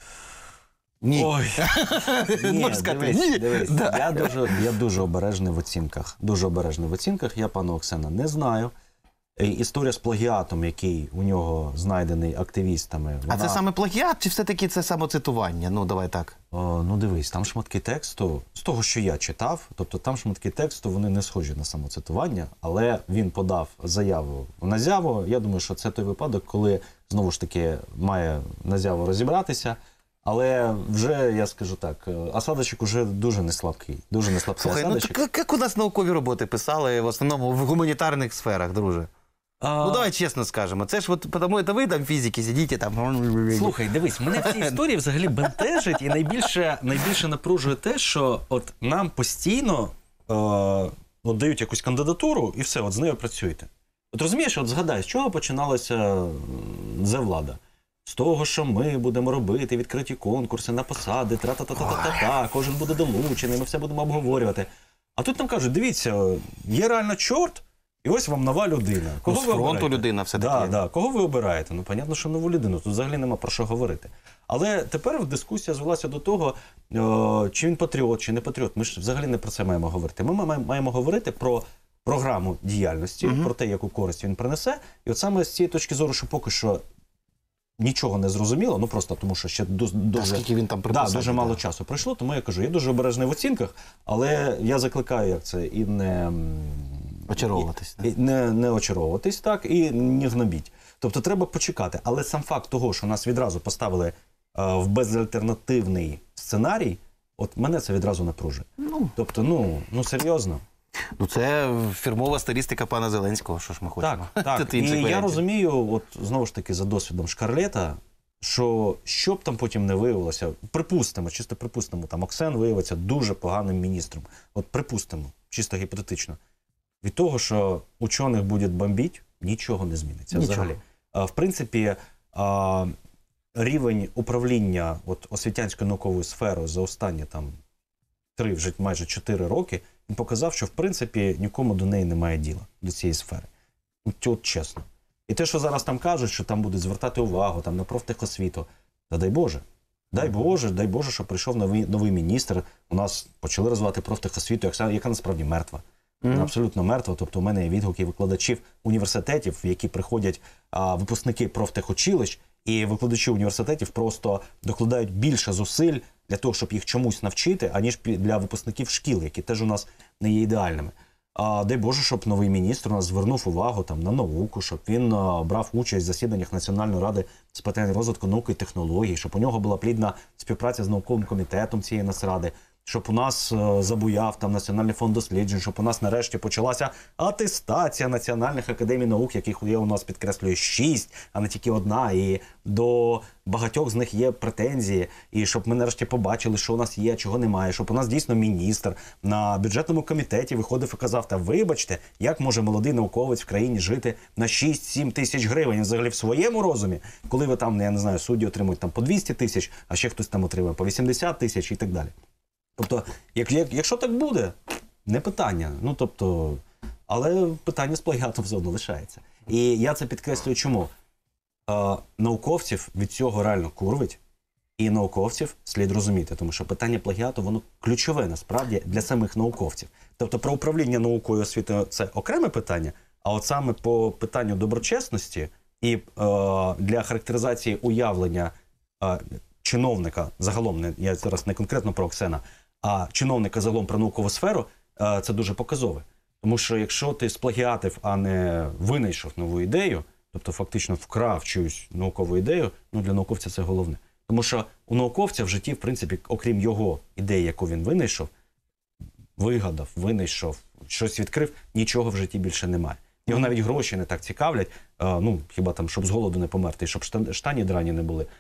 Ні. Ой. Ні, сказати, дивись, ні. дивись. Да. Я, дуже, я дуже обережний в оцінках. Дуже обережний в оцінках. Я пана Оксена не знаю. Історія з плагіатом, який у нього знайдений активістами. Вона... А це саме плагіат, чи все-таки це самоцитування? Ну, давай так. О, ну, дивись, там шматки тексту, з того, що я читав, тобто там шматки тексту, вони не схожі на самоцитування, але він подав заяву в Назяву. Я думаю, що це той випадок, коли, знову ж таки, має Назяву розібратися. Але вже, я скажу так, осадочок уже дуже не слабкий. Дуже не слабкий Слухай, осадочок. ну так як у нас наукові роботи писали, в основному в гуманітарних сферах, друже? А... Ну, давай чесно скажемо. Це ж от, тому це ви там фізики сидите там. Слухай, дивись, мене в цій історії взагалі бентежить і найбільше, найбільше напружує те, що от нам постійно е, от дають якусь кандидатуру і все, от з нею працюєте. От розумієш, от згадай, з чого починалася Зе-влада? З того, що ми будемо робити відкриті конкурси на посади, тра-та-та-та-та-та, кожен буде долучений, ми все будемо обговорювати. А тут нам кажуть, дивіться, є реально чорт, і ось вам нова людина. Кого ну, з ви фронту обираєте? людина все-таки. Да, да. Кого ви обираєте? Ну, понятно, що нову людину, тут взагалі нема про що говорити. Але тепер дискусія звелася до того, о, чи він патріот, чи не патріот. Ми ж взагалі не про це маємо говорити. Ми маємо говорити про програму діяльності, угу. про те, яку користь він принесе. І от саме з цієї точки зору, що поки що нічого не зрозуміло, ну просто тому, що ще дуже, дуже, він там да, дуже мало да. часу пройшло, тому я кажу, я дуже обережний в оцінках, але я закликаю, як це, і не... Очаровуватись. І, і не, не очаровуватись, так, і не гнобіть. Тобто треба почекати. Але сам факт того, що нас відразу поставили е, в безальтернативний сценарій, От мене це відразу напружує. Ну. Тобто, ну, ну серйозно. Ну, це фірмова стилістика пана Зеленського, що ж ми хочемо. Так, так. Тут І інших я варіантів. розумію, от знову ж таки, за досвідом Шкарлета, що що б там потім не виявилося, припустимо, чисто припустимо, там Оксен виявиться дуже поганим міністром. От припустимо, чисто гіпотетично. Від того, що учених будуть бомбити, нічого не зміниться Нічого. взагалі. А, в принципі, а, рівень управління от, освітянською науковою сферою за останні там три, вже майже чотири роки, він показав, що в принципі нікому до неї немає діла, до цієї сфери. От, от чесно. І те, що зараз там кажуть, що там будуть звертати увагу там, на профтехосвіту, та дай Боже. Дай Боже, дай Боже, що прийшов новий, новий міністр, у нас почали розвивати профтехосвіту, яка, яка насправді мертва. Вона Мгм. абсолютно мертва. Тобто у мене є відгуки викладачів університетів, в які приходять а, випускники профтехучилищ, і викладачі університетів просто докладають більше зусиль для того, щоб їх чомусь навчити, аніж пі- для випускників шкіл, які теж у нас не є ідеальними. А, дай Боже, щоб новий міністр у нас звернув увагу там, на науку, щоб він а, брав участь в засіданнях Національної ради з питань розвитку науки і технологій, щоб у нього була плідна співпраця з науковим комітетом цієї Нацради, щоб у нас е, забуяв там Національний фонд досліджень, щоб у нас нарешті почалася атестація національних академій наук, яких є у нас, підкреслюю, шість, а не тільки одна, і до багатьох з них є претензії, і щоб ми нарешті побачили, що у нас є, чого немає, щоб у нас дійсно міністр на бюджетному комітеті виходив і казав, та вибачте, як може молодий науковець в країні жити на шість-сім тисяч гривень, і взагалі в своєму розумі, коли ви там, я не знаю, судді отримують там по двісті тисяч, а ще хтось там отримує по вісімдесят тисяч і так далі. Тобто, як, як, якщо так буде, не питання. Ну, тобто, але питання з плагіатом все одно лишається. І я це підкреслюю чому? Е, науковців від цього реально курвить, і науковців слід розуміти, тому що питання плагіату, воно ключове, насправді, для самих науковців. Тобто, про управління наукою освітою – це окреме питання, а от саме по питанню доброчесності і е, для характеризації уявлення е, чиновника, загалом, не, я зараз не конкретно про Оксена, а чиновника загалом про наукову сферу, е, це дуже показове. Тому що якщо ти сплагіатив, а не винайшов нову ідею, тобто фактично вкрав чиюсь наукову ідею, ну для науковця це головне. Тому що у науковця в житті, в принципі, окрім його ідеї, яку він винайшов, вигадав, винайшов, щось відкрив, нічого в житті більше немає. Його навіть гроші не так цікавлять, е, ну хіба там, щоб з голоду не померти, щоб штан- штані драні не були, е,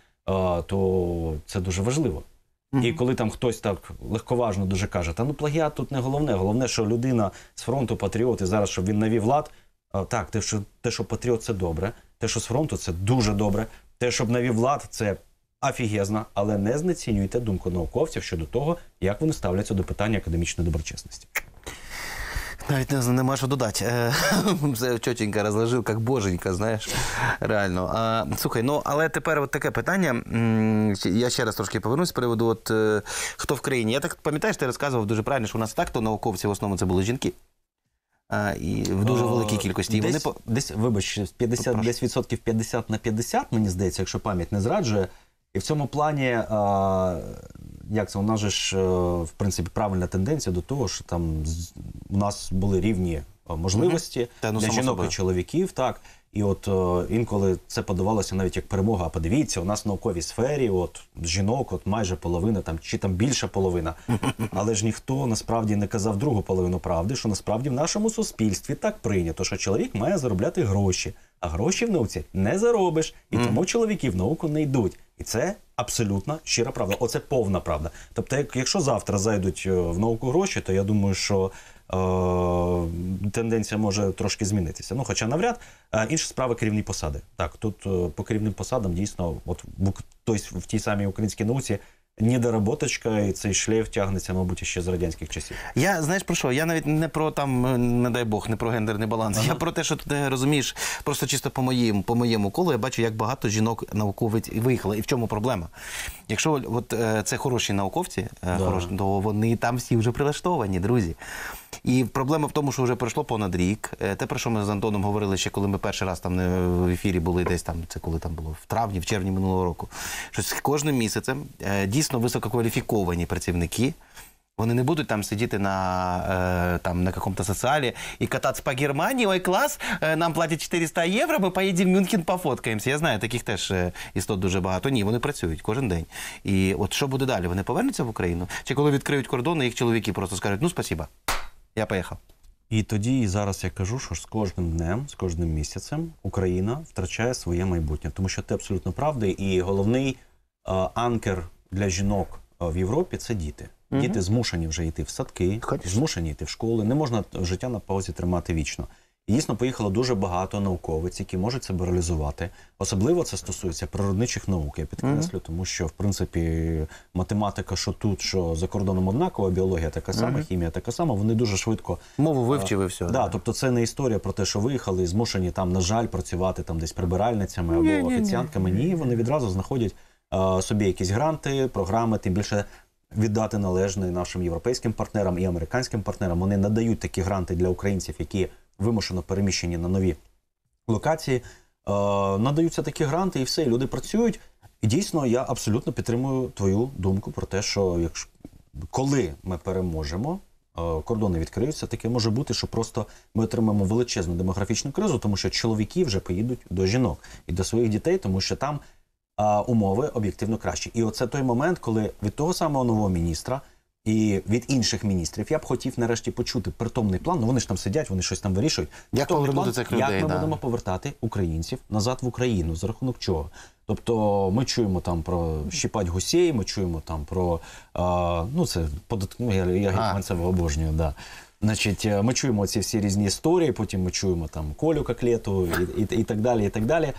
то це дуже важливо. Mm-hmm. І коли там хтось так легковажно дуже каже, та ну плагіат тут не головне, головне, що людина з фронту патріот, і зараз, щоб він навів лад, а, так, те що, те, що патріот, це добре, те, що з фронту, це дуже добре, те, щоб навів лад, це офігезно, але не знецінюйте думку науковців щодо того, як вони ставляться до питання академічної доброчесності. Навіть не, нема що додати. Е, Все чотенько розложив, як боженька, знаєш, реально. А, слухай, ну, але тепер от таке питання. М, Я ще раз трошки повернусь з приводу, от, е, хто в країні. Я так пам'ятаєш, ти розказував дуже правильно, що у нас так, то науковці в основному це були жінки. А, і в дуже великій кількості. І Десь, вони... десь, вибач, п'ятдесят, Попрошу. десь відсотків п'ятдесят на п'ятдесят, мені здається, якщо пам'ять не зраджує. І в цьому плані, а, як це, у нас же ж, в принципі, правильна тенденція до того, що там з- у нас були рівні а, можливості Мгм. Та, ну, для само жінок собою. і чоловіків, так. І от о, інколи це подавалося навіть як перемога. А подивіться, у нас в науковій сфері, от жінок, от майже половина, там чи там більша половина. Але ж ніхто насправді не казав другу половину правди, що насправді в нашому суспільстві так прийнято, що чоловік має заробляти гроші, а гроші в науці не заробиш, і тому чоловіки в науку не йдуть. І це абсолютно щира правда. Оце повна правда. Тобто, як- якщо завтра зайдуть е, в науку гроші, то я думаю, що е, тенденція може трошки змінитися. Ну, хоча навряд. Е, інша справа – керівні посади. Так, тут е, по керівним посадам дійсно, от в, ук- тобто, в тій самій українській науці недоработочка, і цей шлейф тягнеться, мабуть, ще з радянських часів. Я, знаєш про що? Я навіть не про там, не дай Бог, не про гендерний баланс. Ага. Я про те, що ти розумієш, просто чисто по моєму, по моєму колу я бачу, як багато жінок науковиць виїхали. І в чому проблема? Якщо от, е, це хороші науковці, е, Да. хороші, то вони там всі вже прилаштовані, друзі. І проблема в тому, що вже пройшло понад рік. Е, Те, про що ми з Антоном говорили ще, коли ми перший раз там не в ефірі були десь там, це коли там було в травні, в червні минулого року. Що з кожним місяцем е, дійсно висококваліфіковані працівники, Вони не будуть там сидіти на, е, там, на каком-то соціалі і кататися по Германії. Ой, клас, е, нам платять чотириста євро, ми поїдемо в Мюнхен, пофоткаємося. Я знаю, таких теж е, істот дуже багато. Ні, вони працюють кожен день. І от що буде далі? Вони повернуться в Україну? Чи коли відкриють кордони, їх чоловіки просто скажуть, ну, спасибо, я поїхав. І тоді, і зараз я кажу, що з кожним днем, з кожним місяцем Україна втрачає своє майбутнє. Тому що це абсолютно правда. І головний е, анкер для жінок в Європі – це діти. Угу. Діти змушені вже йти в садки, Конечно. змушені йти в школи. Не можна життя на паузі тримати вічно. І дійсно поїхало дуже багато науковиць, які можуть себе реалізувати. Особливо це стосується природничих наук, я підкреслю, mm-hmm. тому що, в принципі, математика, що тут, що за кордоном однакова, біологія така сама, mm-hmm. хімія така сама, вони дуже швидко... Мову вивчили, все. Да, да, тобто це не історія про те, що виїхали і змушені там, на жаль, працювати там десь прибиральницями або mm-hmm. офіціантками. Ні, вони відразу знаходять а, собі якісь гранти, програми, тим більше віддати належне нашим європейським партнерам і американським партнерам. Вони надають такі гранти для українців, які вимушено переміщені на нові локації, е, надаються такі гранти і все, і люди працюють. І дійсно, я абсолютно підтримую твою думку про те, що якщо, коли ми переможемо, е, кордони відкриються, таке може бути, що просто ми отримаємо величезну демографічну кризу, тому що чоловіки вже поїдуть до жінок і до своїх дітей, тому що там е, умови об'єктивно кращі. І оце той момент, коли від того самого нового міністра і від інших міністрів я б хотів нарешті почути притомний план. Ну вони ж там сидять, вони щось там вирішують. Як повернути цих людей? Як ми да. будемо повертати українців назад в Україну? За рахунок чого? Тобто ми чуємо там про щіпать гусей, ми чуємо там про, а, ну це, ну, я, я Гетманцева обожнюю, да. Значить, ми чуємо ці всі різні історії, потім ми чуємо там Колю Коклету і, і, і так далі, і так далі.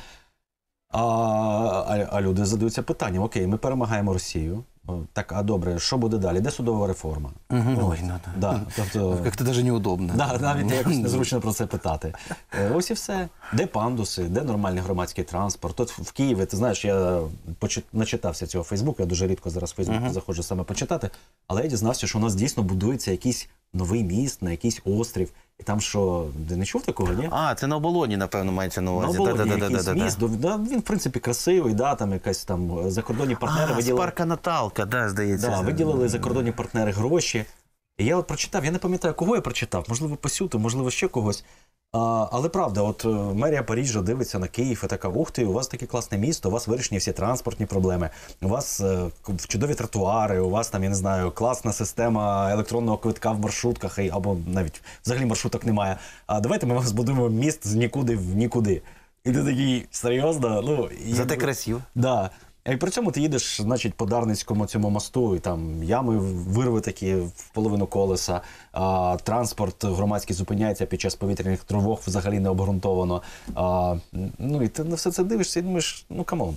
А, а, а люди задаються питанням, окей, ми перемагаємо Росію. Так, а добре, що буде далі? Де судова реформа? Угу. Ой, ну, да. Тобто, як-то навіть неудобно. Да, навіть якось незручно про це питати. Ось і все. Де пандуси, де нормальний громадський транспорт? От в Києві, ти знаєш, я почит... начитався цього Фейсбуку, я дуже рідко зараз в Фейсбук uh-huh. заходжу саме почитати, але я дізнався, що у нас дійсно будується якийсь новий міст на якийсь острів. І там що, ти не чув такого, ні? А, це на Оболоні, напевно, мається на увазі. На Оболоні якийсь міст, да, він, в принципі, красивий, да, там якась там закордонні партнери а, виділили. Спарка Наталка, да, здається. Да, виділили закордонні партнери гроші. І я от прочитав, я не пам'ятаю, кого я прочитав, можливо, Пасюту, можливо, ще когось. А, але правда, от мерія Парижа дивиться на Київ і така, ух ти, у вас таке класне місто, у вас вирішені всі транспортні проблеми, у вас е, чудові тротуари, у вас там, я не знаю, класна система електронного квитка в маршрутках, або навіть взагалі маршруток немає. А давайте ми вам збудуємо міст з нікуди в нікуди. І ти такий, серйозно? Ну, і... Зате красиво. Да. І при цьому ти їдеш, значить, по Дарницькому цьому мосту, і там ями, вирви такі в половину колеса, а, транспорт громадський зупиняється під час повітряних тривог, взагалі не обґрунтовано. А, ну і ти на все це дивишся і думаєш, ну камон.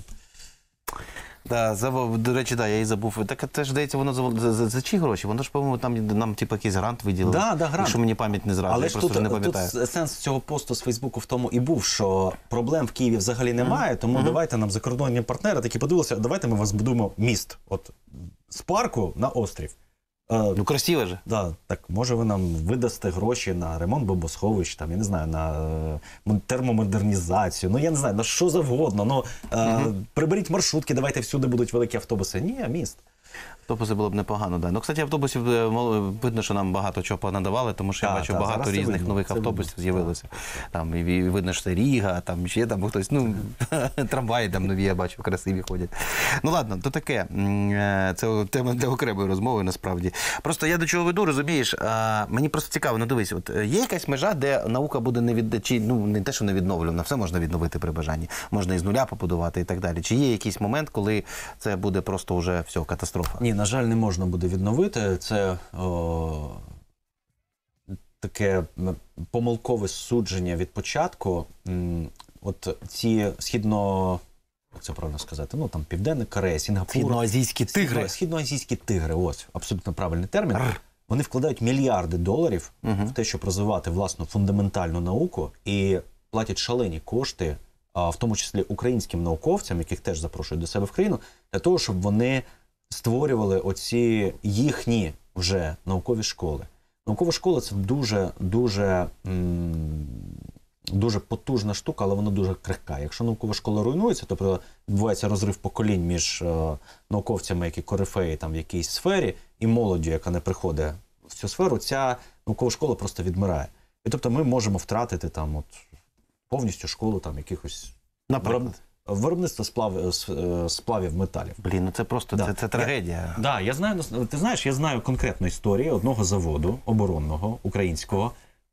Да, забув, до речі, да, я і забув. Так це ж, здається, воно за, за, за, за чиї гроші? Воно ж, по-моєму, там нам типу, якийсь грант виділили. Да, да, грант. Якщо мені пам'ять не зрадить, але я просто тут, вже не пам'ятаю. Тут сенс цього посту з Фейсбуку в тому і був, що проблем в Києві взагалі немає, тому mm-hmm. давайте нам закордонні партнери такі подивилися, давайте ми вас будуємо міст от, з парку на острів. Ну, красиво же. Да, так, може ви нам видасте гроші на ремонт бомбосховищ, там, я не знаю, на е, термомодернізацію, ну я не знаю, на що завгодно, ну е, mm-hmm. приберіть маршрутки, давайте всюди будуть великі автобуси. Ні, міст. Автобуси було б непогано, да. Ну, кстати, автобусів видно, що нам багато чого понадавали, тому що та, я бачу та, багато різних видно, нових автобусів видно. з'явилося. Там і видно, що це Ріга, там ще там хтось, ну, трамваї там нові, я бачу, красиві ходять. Ну, ладно, то таке. Це тема для окремої розмови, насправді. Просто я до чого веду, розумієш, мені просто цікаво, ну, дивись, от є якась межа, де наука буде не від... чи, ну, не те, що не відновлена, все можна відновити при бажанні. Можна із нуля побудувати і так далі. Чи є якийсь момент, коли це буде просто вже все, катастрофа? Ні, на жаль, не можна буде відновити. Це о, таке помилкове судження від початку. От ці східно... Як це правильно сказати? Ну, там Південна Корея, Сінгапур. Східноазійські тигри. Східно, східноазійські тигри, ось, абсолютно правильний термін. Р. Вони вкладають мільярди доларів угу. в те, щоб розвивати власну фундаментальну науку і платять шалені кошти, в тому числі українським науковцям, яких теж запрошують до себе в країну, для того, щоб вони створювали оці їхні вже наукові школи. Наукова школа – це дуже, дуже м- дуже потужна штука, але вона дуже крихка. Якщо наукова школа руйнується, тобто відбувається розрив поколінь між е, науковцями, які корифеї там в якійсь сфері, і молоддю, яка не приходить в цю сферу, ця наукова школа просто відмирає. І тобто ми можемо втратити там от повністю школу там якихось Наприклад. виробництво сплав, сплавів металів. Блін, ну це просто Да. це, це трагедія. Так, да, я знаю, ти знаєш, я знаю конкретну історію одного заводу оборонного українського,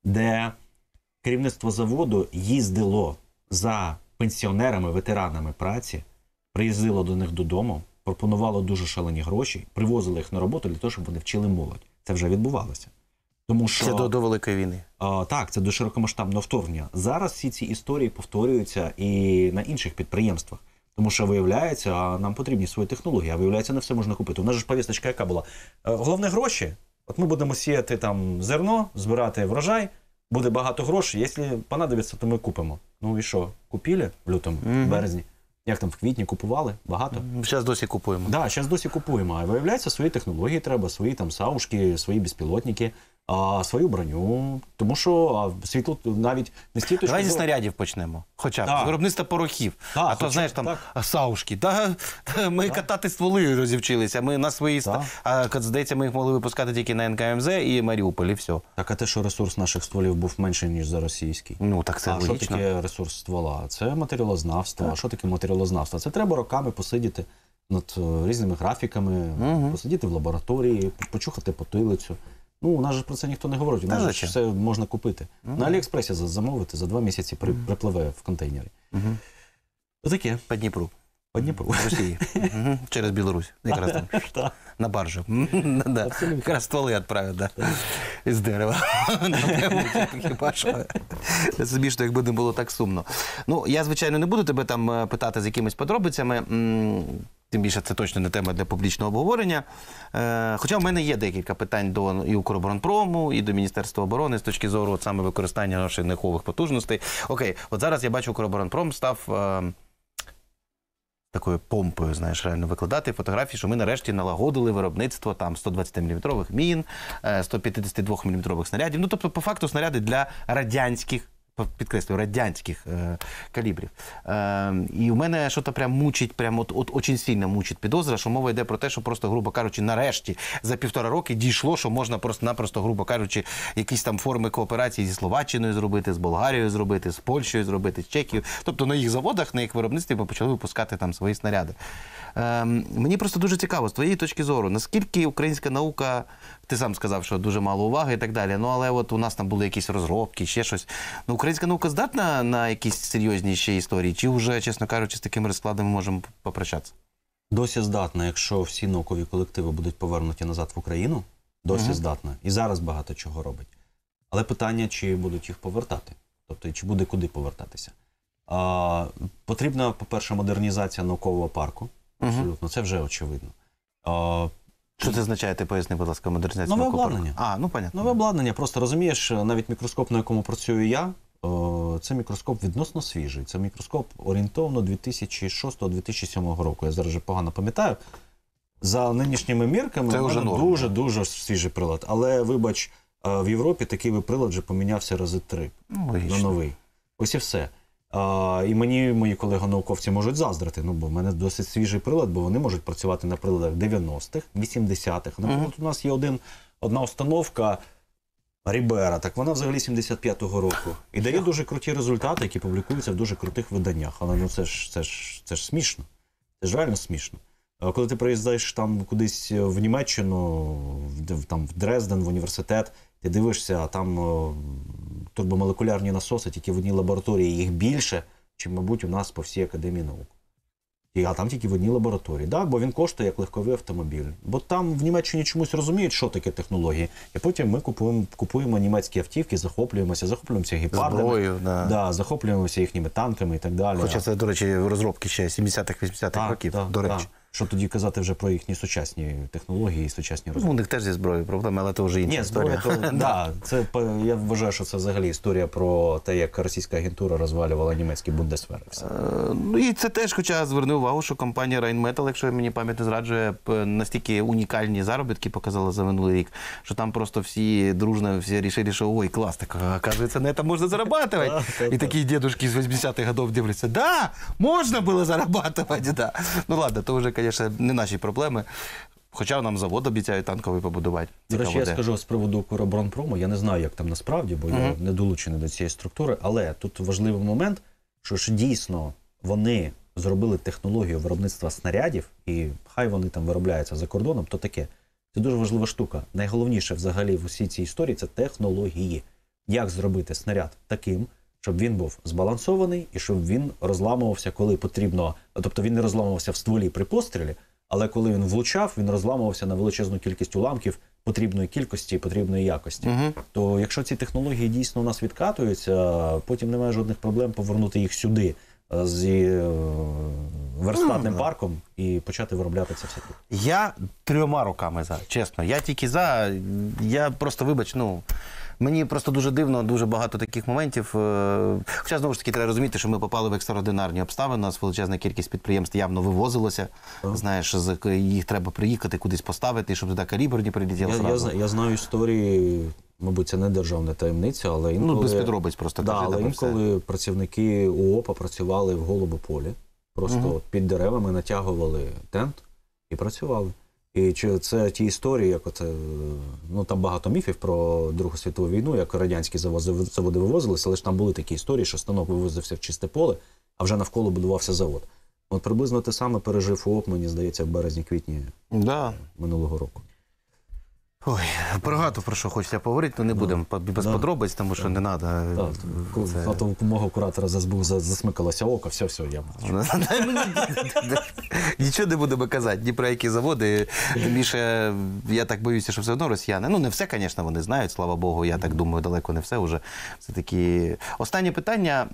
де керівництво заводу їздило за пенсіонерами, ветеранами праці, приїздило до них додому, пропонувало дуже шалені гроші, привозили їх на роботу для того, щоб вони вчили молодь. Це вже відбувалося. Тому що Це до, до Великої війни. А, так, це до широкомасштабного вторгнення. Зараз всі ці історії повторюються і на інших підприємствах. Тому що, виявляється, а нам потрібні свої технології, а виявляється, не все можна купити. У нас же ж повісточка яка була? Е, Головне гроші. От ми будемо сіяти там зерно, збирати врожай, буде багато грошей. Якщо понадобиться, то ми купимо. Ну і що? Купили в лютому, Мгм. в березні? Як там в квітні купували? Багато? Зараз досі купуємо. Так, да, зараз досі купуємо. А виявляється, свої технології треба, свої там саушки, свої безпілотники, а, свою броню. Тому що а, світло навіть не з тієї точки Давай зі зору- снарядів почнемо. Хоча б Так. з виробництва порохів. Так, а то, хоча б знаєш, там так. а, саушки. Та, та, ми катати стволи розівчилися. Ми на свої ста- Так. А ка- здається, ми їх могли випускати тільки на ен ка емзе і Маріуполь, і все. Так, а те, що ресурс наших стволів був менший, ніж за російський. Ну так це А що логічно. таке ресурс ствола? Це матеріалознавство. А що таке матеріалознавство? Це треба роками посидіти над е, різними графіками, Мгм. посидіти в лабораторії, почухати потилицю. Ну, у нас же про це ніхто не говорить. У Та нас же зачем? все можна купити. На Аліекспресі за- замовити, за два місяці при, припливе в контейнері. Мгм. Отаке, По Дніпру, по Дніпру. в Росії. Мгм. Через Білорусь. Якраз там. Так. На баржу. Мгм, да. Абсолютно. Якраз стволи відправить, да. Із дерева. Напевно, хіба що. Це смішно, якби не було так сумно. Ну, я, звичайно, не буду тебе там е, питати з якимись подробицями. М, Тим більше це точно не тема для публічного обговорення. Е, Хоча в мене є декілька питань до і Укроборонпрому, і до Міністерства оборони з точки зору от саме використання наших нехових потужностей. Окей, от зараз я бачу, Укроборонпром став е, такою помпою, знаєш, реально викладати фотографії, що ми нарешті налагодили виробництво там сто двадцятиміліметрових мін, е, сто п'ятдесятидвоміліметрових снарядів. Ну, тобто, по факту, снаряди для радянських, підкреслюю, радянських е, калібрів. Е, і у мене щось прям мучить, прям от, от очень сильно мучить підозра, що мова йде про те, що просто, грубо кажучи, нарешті за півтора роки дійшло, що можна просто-напросто, грубо кажучи, якісь там форми кооперації зі Словаччиною зробити, з Болгарією зробити, з Польщею зробити, з Чехією. Тобто на їх заводах, на їх виробництві ми почали випускати там свої снаряди. Е, мені просто дуже цікаво, з твоєї точки зору, наскільки українська наука, ти сам сказав, що дуже мало уваги і так далі, ну але от у нас там були якісь розробки, ще щось. Ну, українська наука здатна на якісь серйозніші історії, чи вже, чесно кажучи, з такими розкладами можемо попрощатися? Досі здатна, якщо всі наукові колективи будуть повернуті назад в Україну, досі Мгм. здатна. І зараз багато чого робить. Але питання, чи будуть їх повертати. Тобто, чи буде куди повертатися. А, потрібна, по-перше, модернізація наукового парку. Абсолютно, це вже очевидно. А, Що це означає, ти поясни, будь ласка, модернізацію? Нове наукового обладнання. парку? А, ну, понятно. Нове обладнання, просто розумієш, навіть мікроскоп, на якому працюю я, о, це мікроскоп відносно свіжий. Це мікроскоп орієнтовно дві тисячі шостого - дві тисячі сьомого року. Я зараз вже погано пам'ятаю. За нинішніми мірками Це в вже мене норма. дуже-дуже свіжий прилад. Але, вибач, в Європі такий прилад вже помінявся рази три Ну, на логічно. новий. Ось і все. А, і мені мої колеги-науковці можуть заздрити, ну, бо в мене досить свіжий прилад, бо вони можуть працювати на приладах дев'яностих, вісімдесятих. Наприклад, Мгм. у нас є один, одна установка Рібера, так вона взагалі сімдесят п'ятого року. І дає дуже круті результати, які публікуються в дуже крутих виданнях. Але ну це ж, це ж, це ж смішно. Це ж реально смішно. А коли ти приїжджаєш там кудись в Німеччину, в, в- там, в Дрезден, в університет, ти дивишся, а там о, турбомолекулярні насоси, тільки в одній лабораторії їх більше, чим, мабуть, у нас по всій Академії наук. І, а там тільки в одній лабораторії. Да? Бо він коштує як легковий автомобіль. Бо там в Німеччині чомусь розуміють, що таке технології. І потім ми купуємо, купуємо німецькі автівки, захоплюємося, захоплюємося гепардами. Зброю, да. Да, захоплюємося їхніми танками і так далі. Хоча це, до речі, розробки ще сімдесятих-вісімдесятих Так, років, так, до речі. так. Що тоді казати вже про їхні сучасні технології і сучасні Ну, розробки? у них теж зі зброєю проблеми, але це вже інша Ні, історія. зброя, то, да, це, по- я вважаю, що це взагалі історія про те, як російська агентура розвалювала німецький бундесвер. Все. Е, Ну і це теж, хоча зверни увагу, що компанія Rheinmetall, якщо мені пам'ять не зраджує, п- настільки унікальні заробітки показала за минулий рік, що там просто всі дружно всі рішили, що ой, клас, так, оказується, на це можна зарабатывать. І такі дедушки з вісімдесятих годів дивляться, да, можна було зарабатывать, да. Ну ладно, то вже, звісно, не наші проблеми. Хоча нам завод обіцяють танковий побудувати. До речі, Цікаво, я де. скажу з приводу Укроборонпрому, я не знаю, як там насправді, бо я не долучений до цієї структури, але тут важливий момент, що ж дійсно вони зробили технологію виробництва снарядів, і хай вони там виробляються за кордоном, то таке. Це дуже важлива штука. Найголовніше взагалі в усій цій історії – це технології. Як зробити снаряд таким, щоб він був збалансований і щоб він розламувався, коли потрібно. Тобто він не розламувався в стволі при пострілі, але коли він влучав, він розламувався на величезну кількість уламків потрібної кількості і потрібної якості. Мгм. То якщо ці технології дійсно у нас відкатуються, потім немає жодних проблем повернути їх сюди е, з е, верстатним парком і почати виробляти це все тут. Я трьома руками за, чесно. Я тільки за. Я просто, вибач, ну. Мені просто дуже дивно, дуже багато таких моментів. Е, Хоча, знову ж таки, треба розуміти, що ми попали в екстраординарні обставини. У нас величезна кількість підприємств явно вивозилося. Знаєш, з- їх треба приїхати, кудись поставити, щоб туди калібр не прилетів Я, я, зразу. зна- я знаю історії, мабуть, це не державна таємниця, але інколи... Ну, без підробиць просто Да, кажи, але так, і все. інколи працівники УОПа працювали в Голубополі, просто Мгм. от під деревами натягували тент і працювали. І чи це ті історії, як оце, ну там багато міфів про Другу світову війну, як радянські завози, заводи вивозилися, але ж там були такі історії, що станок вивозився в чисте поле, а вже навколо будувався завод. От приблизно те саме пережив УОП, мені здається, в березні-квітні Да. минулого року. Ой, багато про що хочеться поговорити, але не будемо по- без Да. подробиць, тому що не треба. Так, а то у мого куратора за СБУ за- засмикалося око, все, все, я мовчу. Нічого не будемо казати, ні про які заводи. Тим більше, я так боюся, що все одно росіяни. Ну, не все, звісно, вони знають, слава Богу, я так думаю, далеко не все вже. Це такі. Останнє питання.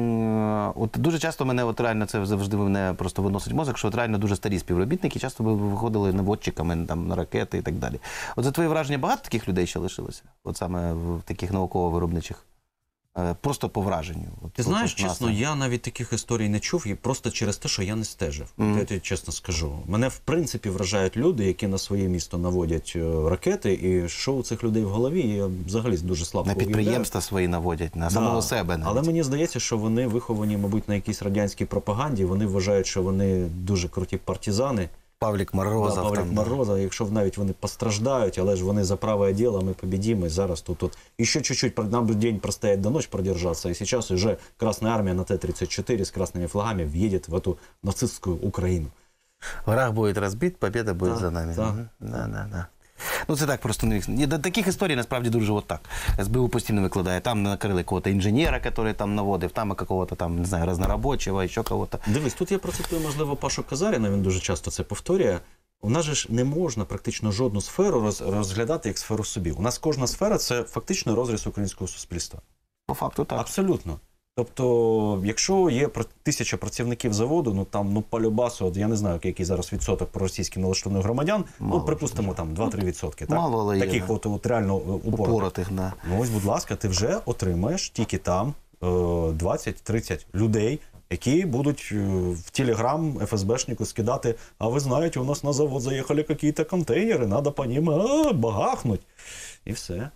М, От дуже часто мене, от реально, це завжди мене просто виносить мозок, що от реально дуже старі співробітники часто виходили наводчиками там, на ракети і так далі. От за твої враження багато таких людей ще лишилося? От саме в таких науково-виробничих? Е, Просто по враженню. От, Ти от, знаєш, от, чесно, нас. я навіть таких історій не чув, і просто через те, що я не стежив. Мгм. Я тобі чесно скажу. Мене, в принципі, вражають люди, які на своє місто наводять е, ракети, і що у цих людей в голові, я взагалі дуже слабко На уявляю. підприємства свої наводять, на Да. самого себе навіть. Але мені здається, що вони виховані, мабуть, на якійсь радянській пропаганді, вони вважають, що вони дуже круті партизани. Павлік Да, Морозов. Павлік там, Морозов, якщо навіть вони постраждають, але ж вони за правое дело, ми победим, и зараз тут, тут еще чуть-чуть, нам бы день простоять до ночи продержаться, и сейчас уже Красная Армия на Т тридцать четыре с красными флагами въедет в эту нацистскую Украину. Враг буде розбит, победа буде Так, за нами. так, Мгм. Да, да, да. Ну, це так просто не і до таких історій насправді дуже от так. СБУ постійно викладає. Там накрили якогось інженера, який там наводив, там якогось там, не знаю, разнорабочого, ще кого-то. Дивись, тут я процитую, можливо, Пашу Казаріна, він дуже часто це повторює. У нас же ж не можна практично жодну сферу роз- розглядати як сферу собі. У нас кожна сфера – це фактично розріз українського суспільства. По факту так. Абсолютно. Тобто, якщо є пр- тисяча працівників заводу, ну там, ну, по любасу, от я не знаю, який зараз відсоток проросійських налаштованих громадян, Мало ну, припустимо, там два-три відсотки. Так? Мало, але є, Таких да. от, от реально е, упоротих. Упоротих, да. Ну, ось, будь ласка, ти вже отримаєш тільки там е, двадцять-тридцять людей, які будуть е, в телеграм ФСБшнику скидати, а ви знаєте, у нас на завод заїхали якісь контейнери, треба по ним а, багахнуть. І все.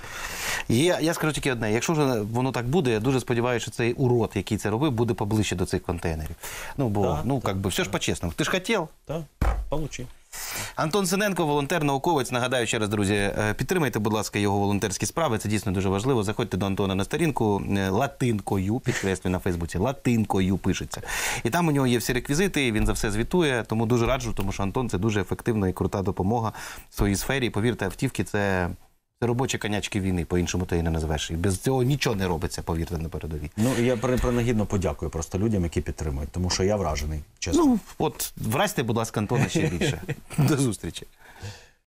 І я, я скажу тільки одне, якщо вже воно так буде, я дуже сподіваюся, що цей урод, який це робив, буде поближче до цих контейнерів. Ну, бо, Так, ну, так, как би, все ж по-чесному. Ти ж хотів. Так, получи. Антон Синенко, волонтер-науковець. Нагадаю ще раз, друзі, е, підтримайте, будь ласка, його волонтерські справи. Це дійсно дуже важливо. Заходьте до Антона на сторінку е, латинкою, підкреслюю на Фейсбуці, латинкою пишеться. І там у нього є всі реквізити, він за все звітує, тому дуже раджу, тому що Антон – це дуже ефективна і крута допомога в своїй сфері. І повірте, автівки – це... Це робочі конячки війни, по-іншому ти її не називеш. І без цього нічого не робиться, повірте, на передовій. Ну, я при- принагідно подякую просто людям, які підтримують, тому що я вражений, чесно. Ну, от, вразьте, будь ласка, Антона ще більше. До зустрічі.